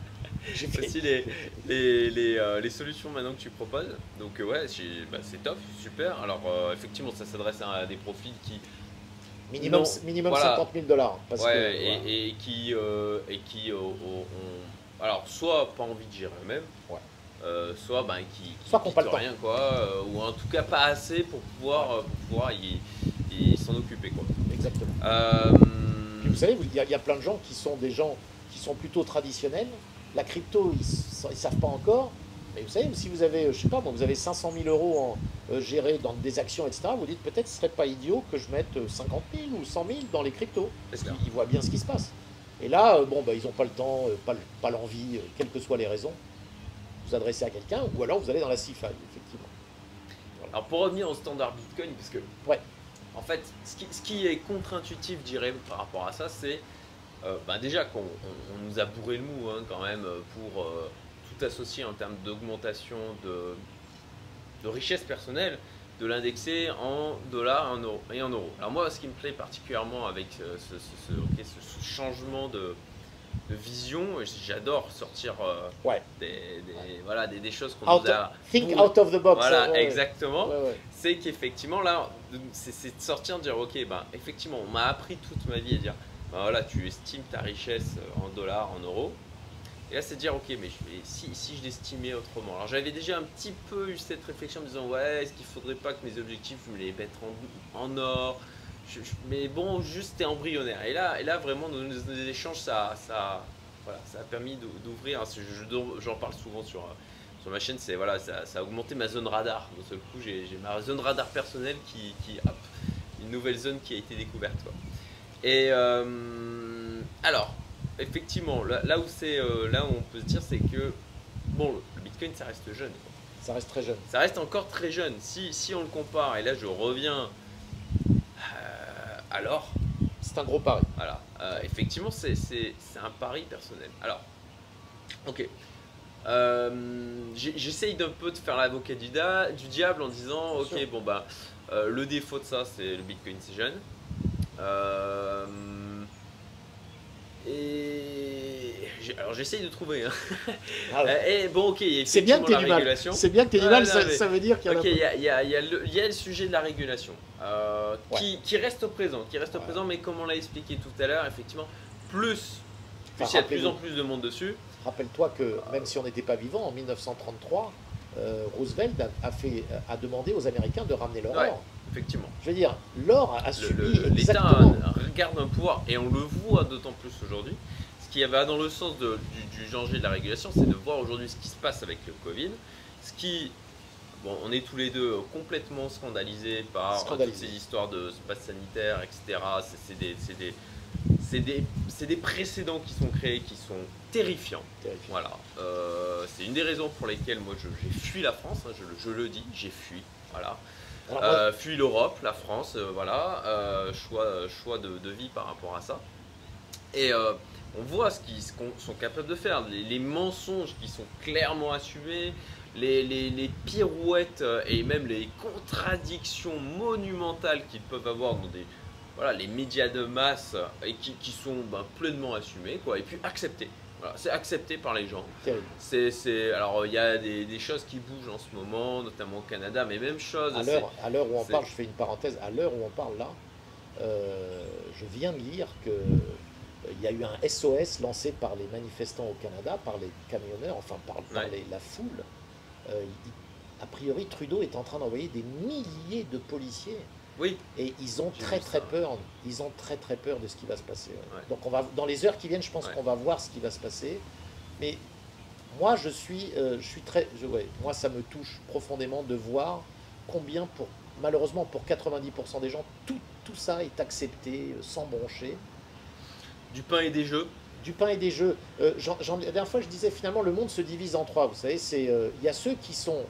aussi les, les, les, euh, les solutions maintenant que tu proposes. Donc euh, ouais, bah, c'est top, super. Alors euh, effectivement, ça s'adresse à des profils qui... Minimum, minimum voilà. cinquante mille dollars. Parce ouais, que, et, voilà. et qui, euh, et qui euh, ont, alors, soit pas envie de gérer eux-mêmes, ouais. euh, soit ben, qui, qui soit qu'on pas le temps. rien, quoi, euh, ou en tout cas pas assez pour pouvoir, ouais. pour pouvoir y, y s'en occuper. Quoi. Exactement. Euh, Puis vous savez, il y, y a plein de gens qui sont des gens qui sont plutôt traditionnels. La crypto, ils ne savent pas encore. Mais vous savez, si vous avez, je sais pas, bon, vous avez cinq cent mille euros en, euh, gérés dans des actions, et cetera, vous dites peut-être ce serait pas idiot que je mette cinquante mille ou cent mille dans les cryptos. Parce qu'ils voient bien ce qui se passe. Et là, euh, bon, bah, ils n'ont pas le temps, euh, pas, pas l'envie, euh, quelles que soient les raisons. Vous adressez à quelqu'un, ou alors vous allez dans la CeFi, effectivement. Voilà. Alors pour revenir au standard Bitcoin, parce que, ouais. en fait, ce qui, ce qui est contre-intuitif, je dirais, par rapport à ça, c'est euh, bah, déjà qu'on on, on nous a bourré le mou hein, quand même pour... Euh, associé en termes d'augmentation de, de richesse personnelle, de l'indexer en dollars en euros, et en euros. Alors moi, ce qui me plaît particulièrement avec ce, ce, ce, okay, ce, ce changement de, de vision, j'adore sortir euh, ouais. des, des, voilà, des, des choses qu'on nous a... Think out of the box. Voilà, ouais, exactement. Ouais, ouais. C'est qu'effectivement, là, c'est de sortir, de dire, ok, ben, effectivement, on m'a appris toute ma vie à dire, ben, voilà, tu estimes ta richesse en dollars, en euros. Et là, c'est de dire, ok, mais je, et si, si je l'estimais autrement. Alors, j'avais déjà un petit peu eu cette réflexion en me disant, ouais, est-ce qu'il ne faudrait pas que mes objectifs, je me les mette en, en or je, je, mais bon, juste c'était embryonnaire. Et là, et là vraiment, nos, nos échanges, ça, ça, voilà, ça a permis d'ouvrir. J'en parle souvent sur, sur ma chaîne, c'est voilà, ça, ça a augmenté ma zone radar. D'un seul coup, j'ai ma zone radar personnelle qui, qui, hop, une nouvelle zone qui a été découverte. Quoi. Et euh, alors, effectivement, là, là où c'est, euh, là où on peut se dire, c'est que bon, le Bitcoin, ça reste jeune. Quoi. Ça reste très jeune. Ça reste encore très jeune. Si, si on le compare, et là je reviens, euh, alors, c'est un gros pari. Voilà. Euh, effectivement, c'est un pari personnel. Alors, ok. Euh, J'essaye d'un peu de faire l'avocat du, du diable en disant, ok, sûr. bon bah, euh, le défaut de ça, c'est le Bitcoin, c'est jeune. Euh, Et alors j'essaye de trouver. Hein. Ah ouais. Et bon, ok, c'est bien que tu aies du mal. C'est bien que tu aies du mal, ça, mais... ça veut dire qu'il y en okay, a. Il y, y, y, y, y a le sujet de la régulation euh, ouais. qui, qui reste au présent, qui reste au ouais. présent, mais comme on l'a expliqué tout à l'heure, effectivement, plus Plus il y a de plus en plus de monde dessus. Rappelle-toi que même si on n'était pas vivant, en mille neuf cent trente-trois, euh, Roosevelt a, a, fait, a demandé aux Américains de ramener leur Ouais, or. effectivement. Je veux dire, l'or a, a subi l'État exactement... regarde un pouvoir, et on le voit d'autant plus aujourd'hui. Ce qui va dans le sens de, du, du danger de la régulation, c'est de voir aujourd'hui ce qui se passe avec le Covid. Ce qui, bon, on est tous les deux complètement scandalisés par Scandalisé. toutes ces histoires de passe sanitaire, et cetera. C'est des, des, des, des précédents qui sont créés, qui sont terrifiants. Terrifiant. Voilà. Euh, c'est une des raisons pour lesquelles moi j'ai fui la France, hein, je, je le dis, j'ai fui. Voilà. Alors, euh, fui l'Europe, la France, euh, voilà. Euh, choix choix de, de vie par rapport à ça. Et euh, on voit ce qu'ils ce qu'on sont capables de faire, les, les mensonges qui sont clairement assumés, les, les, les pirouettes et même les contradictions monumentales qu'ils peuvent avoir dans des, voilà, les médias de masse et qui, qui sont ben, pleinement assumés, quoi, et puis acceptés. Voilà, c'est accepté par les gens. C'est, c'est, alors il y a des, des choses qui bougent en ce moment, notamment au Canada, mais même chose. À l'heure, à l'heure où on parle, je fais une parenthèse, à l'heure où on parle là, euh, je viens de lire que il y a eu un S O S lancé par les manifestants au Canada, par les camionneurs, enfin par, par ouais. les, la foule. Euh, il, a priori, Trudeau est en train d'envoyer des milliers de policiers. Oui. Et ils ont très très ça. peur. Ils ont très très peur de ce qui va se passer. Ouais. Ouais. Donc on va, dans les heures qui viennent, je pense ouais. qu'on va voir ce qui va se passer. Mais moi, je suis, euh, je suis très, je, ouais, moi, ça me touche profondément de voir combien, pour, malheureusement, pour quatre-vingt-dix pour cent des gens, tout, tout ça est accepté sans broncher. Du pain et des jeux. Du pain et des jeux. Euh, j'en, j'en, la dernière fois, je disais finalement, le monde se divise en trois. Vous savez, c'est, il euh, y a ceux qui sont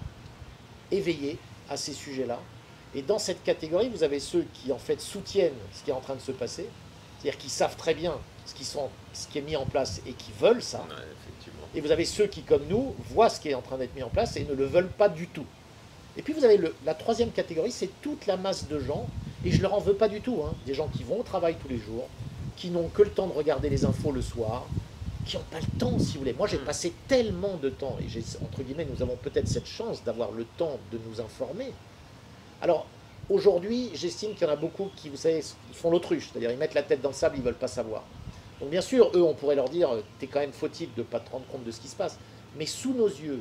éveillés à ces sujets-là. Et dans cette catégorie, vous avez ceux qui, en fait, soutiennent ce qui est en train de se passer. C'est-à-dire qui savent très bien ce qui, sont, ce qui est mis en place et qui veulent ça. Ouais, effectivement. Et vous avez ceux qui, comme nous, voient ce qui est en train d'être mis en place et ne le veulent pas du tout. Et puis vous avez le, la troisième catégorie, c'est toute la masse de gens, et je ne leur en veux pas du tout, hein, des gens qui vont au travail tous les jours, qui n'ont que le temps de regarder les infos le soir, qui n'ont pas le temps, si vous voulez. Moi, j'ai passé tellement de temps, et j'ai, entre guillemets, nous avons peut-être cette chance d'avoir le temps de nous informer. Alors, aujourd'hui, j'estime qu'il y en a beaucoup qui, vous savez, ils font l'autruche, c'est-à-dire ils mettent la tête dans le sable, ils ne veulent pas savoir. Donc bien sûr, eux, on pourrait leur dire, t'es quand même fautif de ne pas te rendre compte de ce qui se passe. Mais sous nos yeux,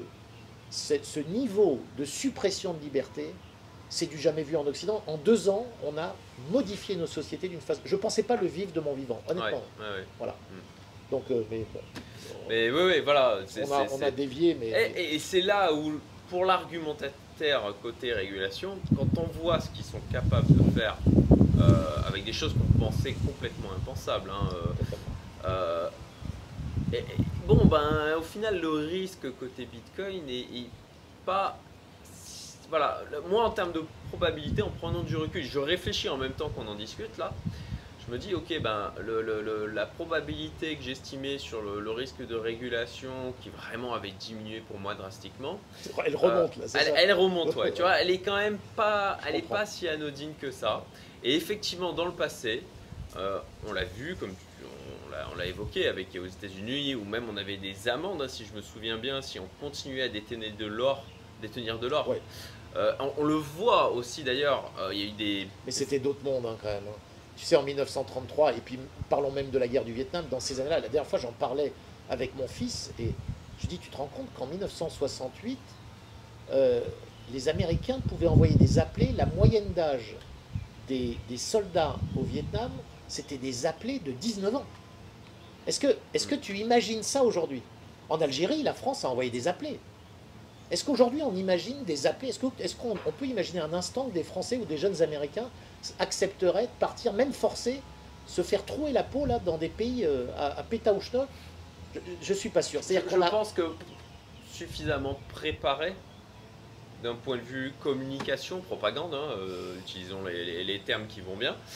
ce niveau de suppression de liberté, c'est du jamais vu en Occident. En deux ans, on a modifié nos sociétés d'une façon... Je ne pensais pas le vivre de mon vivant, honnêtement. Ouais, ouais, ouais. Voilà. Mm. Donc, euh, mais bon. Mais oui, oui, voilà. C'est, on a, on a dévié, mais... Et, et, et c'est là où, pour l'argumentaire côté régulation, quand on voit ce qu'ils sont capables de faire euh, avec des choses qu'on pensait complètement impensables, hein, euh, euh, et, et, bon, ben, au final, le risque côté Bitcoin est, est pas... Voilà, moi en termes de probabilité, en prenant du recul, je réfléchis en même temps qu'on en discute là, je me dis ok, ben, le, le, le, la probabilité que j'estimais sur le, le risque de régulation qui vraiment avait diminué pour moi drastiquement, elle remonte là, c'est elle, ça elle remonte, ouais, tu vois, elle est quand même pas, elle est pas si anodine que ça. Et effectivement, dans le passé, euh, on l'a vu, comme on l'a évoqué avec aux États-Unis, ou même on avait des amendes, hein, si je me souviens bien, si on continuait à détenir de l'or, détenir de l'or. Ouais. Euh, on, on le voit aussi d'ailleurs, euh, il y a eu des... Mais c'était d'autres mondes hein, quand même. Hein. Tu sais, en mille neuf cent trente-trois, et puis parlons même de la guerre du Vietnam, dans ces années-là, la dernière fois j'en parlais avec mon fils, et je dis, tu te rends compte qu'en mille neuf cent soixante-huit, euh, les Américains pouvaient envoyer des appelés, la moyenne d'âge des, des soldats au Vietnam, c'était des appelés de dix-neuf ans. Est-ce que, est-ce que tu imagines ça aujourd'hui? En Algérie, la France a envoyé des appelés. Est-ce qu'aujourd'hui on imagine des appelés? Est-ce qu'on est qu'on on peut imaginer un instant que des Français ou des jeunes Américains accepteraient de partir, même forcés, se faire trouer la peau là, dans des pays euh, à, à Pétaouchnok? Je ne suis pas sûr. Je, je a... pense que suffisamment préparé d'un point de vue communication, propagande, hein, euh, utilisons les, les, les termes qui vont bien.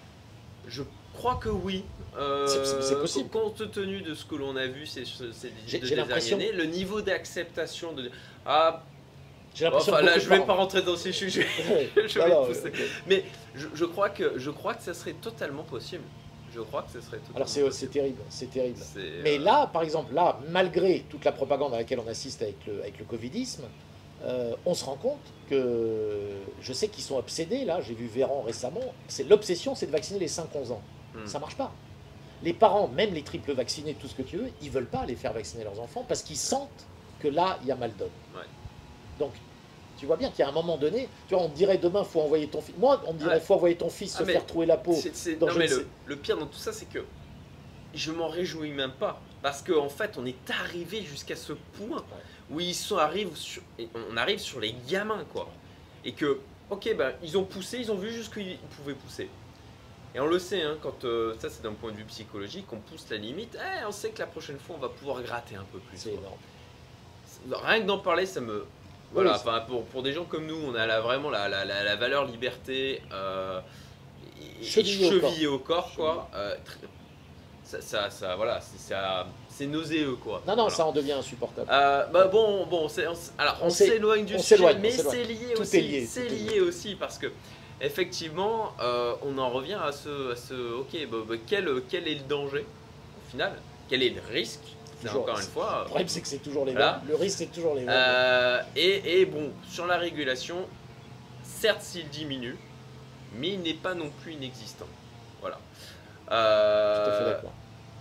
Je crois que oui. Euh, c'est possible. Compte tenu de ce que l'on a vu ces, ces deux dernières années, le niveau d'acceptation de... Ah, j'ai l'impression enfin, là, je ne vais parents. pas rentrer dans ces sujets. je vais alors, pousser. Okay. Mais je, je, crois que, je crois que ça serait totalement possible. Je crois que ce serait totalement Alors c'est terrible, c'est terrible. Mais euh... là, par exemple, là, malgré toute la propagande à laquelle on assiste avec le, avec le covidisme, euh, on se rend compte que, je sais qu'ils sont obsédés, là, j'ai vu Véran récemment, l'obsession c'est de vacciner les cinq onze ans. Hmm. Ça ne marche pas. les parents, même les triples vaccinés, tout ce que tu veux, ils veulent pas aller faire vacciner leurs enfants parce qu'ils sentent que là, il y a mal donne. Ouais. Donc, tu vois bien qu'il y a un moment donné, tu vois, on te dirait demain, faut envoyer ton fils. Moi, on me dirait, Ouais. faut envoyer ton fils Ah, se mais faire trouer la peau. c'est- c'est- dans non, je mais ne sais- le, le pire dans tout ça, c'est que je m'en réjouis même pas. Parce qu'en en fait, on est arrivé jusqu'à ce point où ils sont arrivent sur, et on arrive sur les gamins, quoi. Et que, ok, ben, ils ont poussé, ils ont vu jusqu'où ils pouvaient pousser. Et on le sait, hein, quand euh, ça c'est d'un point de vue psychologique, on pousse la limite, eh, on sait que la prochaine fois on va pouvoir gratter un peu plus. C'est quoi. énorme. Rien que d'en parler, ça me. Voilà, Oui, enfin, pour, pour des gens comme nous, on a la- vraiment la, la, la, la valeur liberté euh, et- et Chevillée au corps. chevillée au corps, quoi. Euh, tr- ça, ça, ça, voilà, c'est ça- c'est nauséeux, quoi. Non, non, Voilà. ça en devient insupportable. Euh, bah bon, bon, c'est- on s- alors On on s'é- s'éloigne du on sujet, s'éloigne, on mais s'éloigne. c'est lié Tout aussi. est lié, C'est tout est lié lié. aussi parce que effectivement, euh, on en revient à ce, à ce ok, bah, bah, quel, quel est le danger au final? Quel est le risque? C'est Toujours. encore une fois. Le problème, c'est que c'est toujours les Voilà. mêmes. Le risque, c'est toujours les mêmes. Euh, et, et bon, sur la régulation, certes s'il diminue, mais il n'est pas non plus inexistant. Voilà. Tout à fait Euh, d'accord.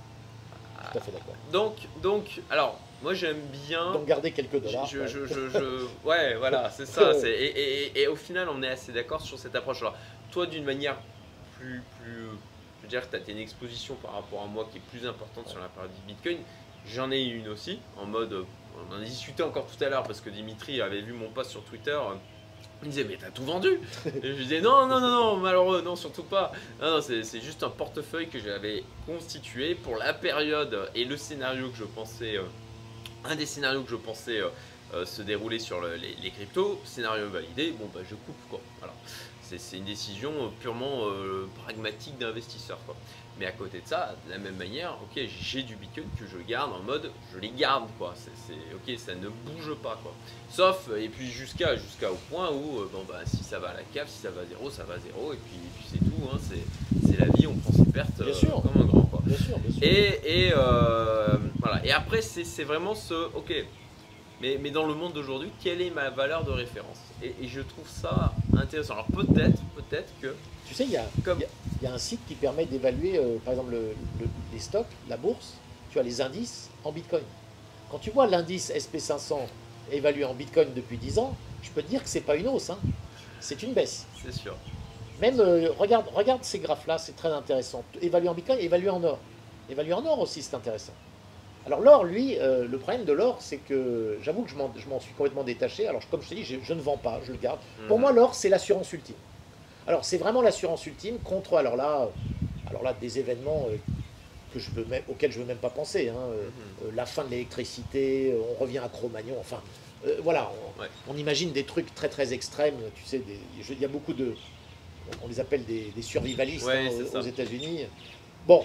Tout à fait d'accord. donc, donc, alors, moi j'aime bien. Donc, garder quelques dollars. Je, ouais. je, je, je- ouais, voilà, c'est ça. c'est- Et, et- et au final, on est assez d'accord sur cette approche. Alors, toi, d'une manière plus, plus, je veux dire que tu as une exposition par rapport à moi qui est plus importante sur la partie Bitcoin. J'en ai une aussi, en mode, on en a discuté encore tout à l'heure parce que Dimitri avait vu mon post sur Twitter. Il me disait, mais t'as tout vendu? Et je lui disais, non, non, non, non, malheureux, non, surtout pas. Non, non, c'est c'est juste un portefeuille que j'avais constitué pour la période et le scénario que je pensais, euh, un des scénarios que je pensais euh, euh, se dérouler sur le- les, les cryptos. Scénario validé, bon, bah je coupe, quoi. Voilà. C'est c'est une décision euh, purement euh, pragmatique d'investisseur, quoi. Mais à côté de ça, de la même manière, ok, j'ai du Bitcoin que je garde en mode, je les garde, quoi. C'est c'est- ok, ça ne bouge pas, quoi. Sauf, et puis jusqu'à jusqu'à au point où, euh, bon, bah, si ça va à la cave, si ça va à zéro, ça va à zéro, et puis, et puis c'est tout, hein. C'est c'est la vie, on prend ses pertes Bien euh, sûr. comme un grand, quoi. Bien sûr, bien sûr. Et, et, euh, voilà. Et après, c'est c'est vraiment ce, ok, mais, mais dans le monde d'aujourd'hui, quelle est ma valeur de référence? et, et je trouve ça intéressant. Alors peut-être, peut-être que, Tu sais, il y a, comme il y a- il y a un site qui permet d'évaluer, euh, par exemple, le- le- les stocks, la bourse, tu as les indices en Bitcoin. Quand tu vois l'indice S P cinq cents évalué en Bitcoin depuis dix ans, je peux te dire que c'est pas une hausse, hein. C'est une baisse. c'est sûr, Même, euh, regarde, regarde ces graphes-là, c'est très intéressant. Évalué en Bitcoin, évalué en or. Évalué en or aussi, c'est intéressant. Alors l'or, lui, euh, le problème de l'or, c'est que j'avoue que je m'en je m'en suis complètement détaché. Alors je- comme je te dis, je, je ne vends pas, je le garde. Pour Mhm. moi, l'or, c'est l'assurance ultime. Alors c'est vraiment l'assurance ultime contre, alors là, euh, alors là des événements euh, que je veux même, auxquels je ne veux même pas penser. hein, euh, Mhm. euh, la fin de l'électricité, euh, on revient à Cro-Magnon, enfin, euh, voilà, on, Ouais. on imagine des trucs très très extrêmes. Tu sais, des- je- il y a beaucoup de, on les appelle des, des survivalistes Ouais, hein, c'est aux, ça. aux États-Unis. Bon,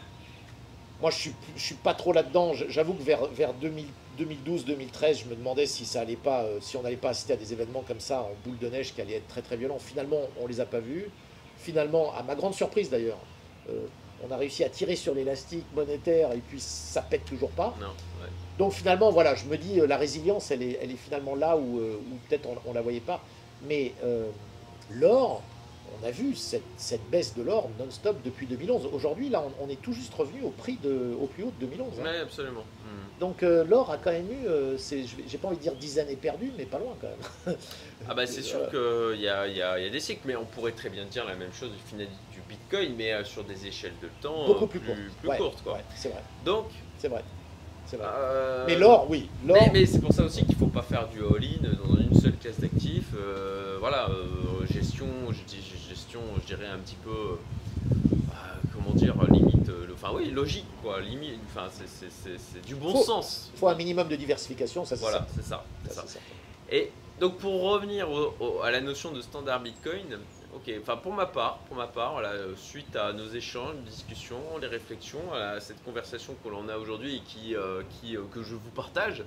moi je suis, je suis pas trop là-dedans. J'avoue que vers, vers deux mille deux mille douze deux mille treize, je me demandais si ça allait pas, euh, si on n'allait pas assister à des événements comme ça en boule de neige qui allaient être très très violents. Finalement, on les a pas vus. Finalement, à ma grande surprise d'ailleurs, euh, on a réussi à tirer sur l'élastique monétaire et puis ça pète toujours pas. non, ouais. Donc finalement, voilà, je me dis, euh, la résilience, elle est, elle est finalement là où, euh, où peut-être on ne la voyait pas. Mais euh, l'or, on a vu cette, cette baisse de l'or non-stop depuis deux mille onze. Aujourd'hui, là, on, on est tout juste revenu au prix de, au plus haut de deux mille onze. hein. Ouais, absolument. Mhm. Donc euh, l'or a quand même eu, euh, c'est- je vais- j'ai pas envie de dire dix années perdues, mais pas loin quand même. Ah bah c'est sûr Euh, qu'il y a, il y, a, il y a des cycles, mais on pourrait très bien dire la même chose du final du Bitcoin, mais euh, sur des échelles de temps Beaucoup euh, plus, courtes. plus Ouais, courtes, quoi. ouais, c'est vrai, Donc, c'est vrai, c'est vrai. euh, Mais l'or, oui, l'or. Mais, mais c'est pour ça aussi qu'il ne faut pas faire du all-in dans une seule classe d'actifs. Euh, voilà, euh, gestion, je dis gestion, je dirais un petit peu, euh, comment dire, limite, euh, le- enfin oui, logique quoi, limite, enfin c'est- c'est c'est- c'est du bon Faut- sens. Il faut un minimum de diversification, ça c'est Voilà, ça. c'est ça, c'est Ça, ça. c'est ça. Et donc pour revenir au- au- à la notion de standard Bitcoin, ok, enfin pour ma part, pour ma part, voilà, euh, suite à nos échanges, nos discussions, les réflexions, à cette conversation que l'on a aujourd'hui et qui, euh, qui, euh, que je vous partage,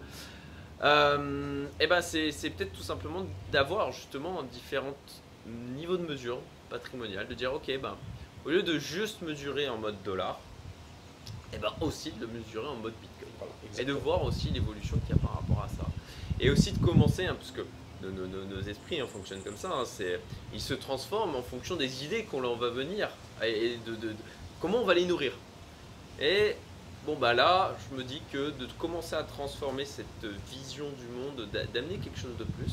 euh, et ben c'est c'est peut-être tout simplement d'avoir justement différents niveaux de mesure patrimoniale, de dire ok, ben au lieu de juste mesurer en mode dollar, et ben aussi de mesurer en mode Bitcoin Voilà, et de exactement. voir aussi l'évolution qu'il y a par rapport à ça. Et aussi de commencer, hein, parce que nos, nos- nos- nos esprits hein, fonctionnent comme ça, hein, c'est, ils se transforment en fonction des idées qu'on leur va venir et de, de- de- comment on va les nourrir. Et bon bah là, je me dis que de commencer à transformer cette vision du monde, d'amener quelque chose de plus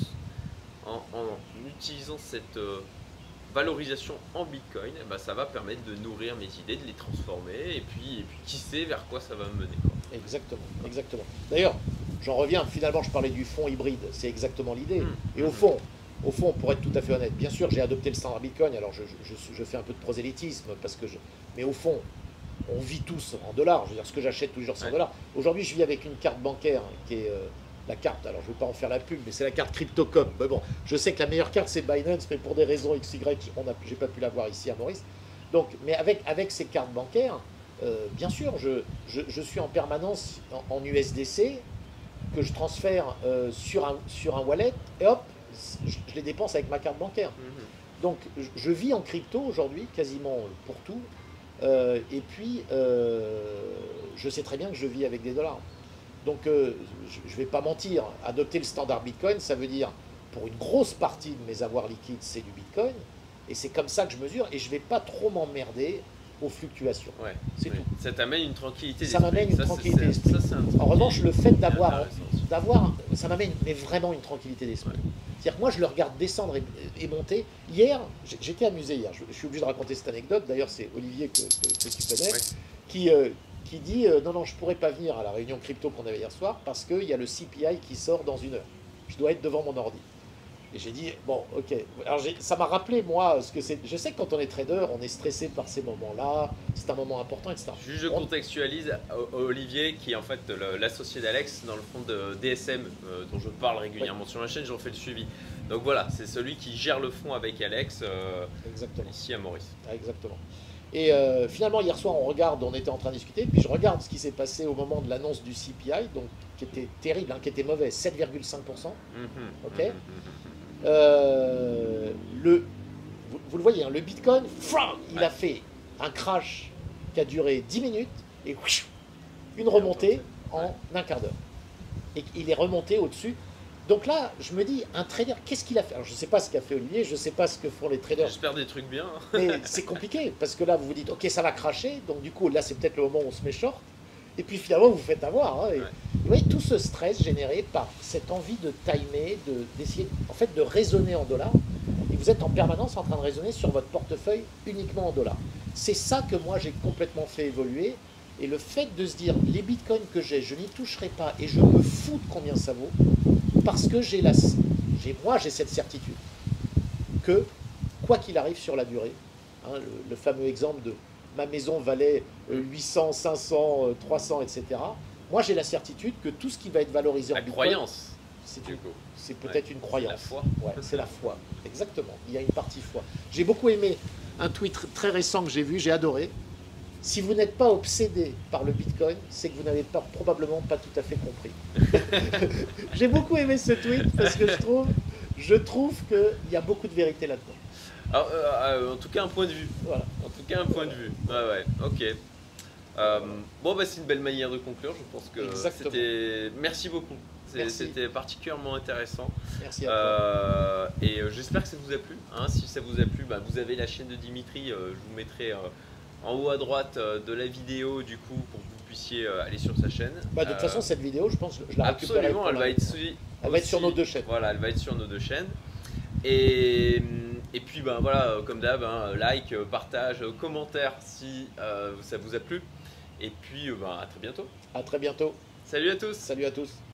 en, en utilisant cette euh, valorisation en Bitcoin, eh ben, ça va permettre de nourrir mes idées, de les transformer et puis, et puis qui sait vers quoi ça va me mener, quoi. Exactement, exactement. D'ailleurs, j'en reviens, finalement je parlais du fonds hybride, c'est exactement l'idée. Mmh. Et au fond, au fond, pour être tout à fait honnête, bien sûr j'ai adopté le standard Bitcoin, alors je, je, je fais un peu de prosélytisme, parce que je, mais au fond, on vit tous en dollars, je veux dire ce que j'achète tous les jours c'est en Ouais. dollars. Aujourd'hui je vis avec une carte bancaire qui est euh, la carte, alors je ne vais pas en faire la pub, mais c'est la carte CryptoCom. Mais bon, je sais que la meilleure carte c'est Binance, mais pour des raisons X Y, je n'ai pas pu l'avoir ici à Maurice. Donc, mais avec, avec ces cartes bancaires, euh, bien sûr, je, je, je suis en permanence en, en U S D C, que je transfère euh, sur, un, sur un wallet, et hop, je, je les dépense avec ma carte bancaire. Mmh. Donc, je, je vis en crypto aujourd'hui, quasiment pour tout. Euh, et puis, euh, je sais très bien que je vis avec des dollars. Donc, euh, je ne vais pas mentir, adopter le standard Bitcoin, ça veut dire, pour une grosse partie de mes avoirs liquides, c'est du Bitcoin. Et c'est comme ça que je mesure, et je ne vais pas trop m'emmerder aux fluctuations. Ouais, c'est ouais. tout. Ça t'amène une tranquillité Ça d'esprit. m'amène une Ça, tranquillité d'esprit. En revanche, le fait d'avoir, d'avoir, ça m'amène mais vraiment une tranquillité d'esprit. Ouais. C'est-à-dire que moi, je le regarde descendre et, et monter. Hier, j'étais amusé hier. Je, je suis obligé de raconter cette anecdote. D'ailleurs, c'est Olivier que, que, que tu connais, ouais. qui, euh, qui dit euh, non, non, je pourrais pas venir à la réunion crypto qu'on avait hier soir parce qu'il y a le C P I qui sort dans une heure. Je dois être devant mon ordi. Et j'ai dit, bon, ok. Alors ça m'a rappelé, moi, ce que c'est. Je sais que quand on est trader, on est stressé par ces moments-là, c'est un moment important, et cetera. Juste je on... contextualise Olivier, qui est en fait l'associé d'Alex dans le fonds de D S M, euh, dont je parle régulièrement oui. sur ma chaîne, j'en fais le suivi. Donc voilà, c'est celui qui gère le fonds avec Alex, euh, Exactement. ici à Maurice. Ah, exactement. Et euh, finalement, hier soir, on regarde, on était en train de discuter, puis je regarde ce qui s'est passé au moment de l'annonce du C P I, donc qui était terrible, hein, qui était mauvais, sept virgule cinq pour cent. Mm-hmm. Ok. Mm-hmm. Euh, le, vous, vous le voyez, hein, le Bitcoin, frang, il ouais. a fait un crash qui a duré dix minutes et whoosh, une remontée en ouais. un quart d'heure. Et il est remonté au-dessus. Donc là, je me dis, un trader, qu'est-ce qu'il a fait? Alors, je ne sais pas ce qu'a fait Olivier, je ne sais pas ce que font les traders. J'espère des trucs bien. Mais c'est compliqué, parce que là, vous vous dites, ok, ça va cracher, donc du coup, là, c'est peut-être le moment où on se met short. Et puis finalement, vous vous faites avoir. Hein, et, ouais. Vous voyez, tout ce stress généré par cette envie de timer, d'essayer de, en fait, de raisonner en dollars. Et vous êtes en permanence en train de raisonner sur votre portefeuille uniquement en dollars. C'est ça que moi, j'ai complètement fait évoluer. Et le fait de se dire, les bitcoins que j'ai, je n'y toucherai pas et je me fous de combien ça vaut, parce que j'ai la, moi, j'ai cette certitude que, quoi qu'il arrive sur la durée, hein, le, le fameux exemple de ma maison valait huit cents, cinq cents, trois cents, et cetera. Moi, j'ai la certitude que tout ce qui va être valorisé en Bitcoin... La croyance. C'est peut-être ouais, une croyance. C'est la foi. Ouais, c'est la foi, exactement. Il y a une partie foi. J'ai beaucoup aimé un tweet très récent que j'ai vu, j'ai adoré. Si vous n'êtes pas obsédé par le Bitcoin, c'est que vous n'avez pas, probablement pas tout à fait compris. J'ai beaucoup aimé ce tweet parce que je trouve, je trouve qu'il y a beaucoup de vérité là-dedans. Alors, euh, en tout cas, un point de vue. Voilà. En tout cas, un point de vue. Ouais, ouais, ok. Euh, bon, bah, c'est une belle manière de conclure. Je pense que c'était. Merci beaucoup. C'était particulièrement intéressant. Merci à toi. Euh, et euh, j'espère que ça vous a plu. Hein. Si ça vous a plu, bah, vous avez la chaîne de Dimitri. Euh, je vous mettrai euh, en haut à droite euh, de la vidéo, du coup, pour que vous puissiez euh, aller sur sa chaîne. Bah, de toute euh, façon, cette vidéo, je pense que je la récupérerai. Absolument, elle, la... va être, elle va être sur nos deux chaînes. Voilà, elle va être sur nos deux chaînes. Et, et puis, ben voilà, comme d'hab, hein, like, partage, commentaire si euh, ça vous a plu. Et puis, ben, à très bientôt. À très bientôt. Salut à tous. Salut à tous.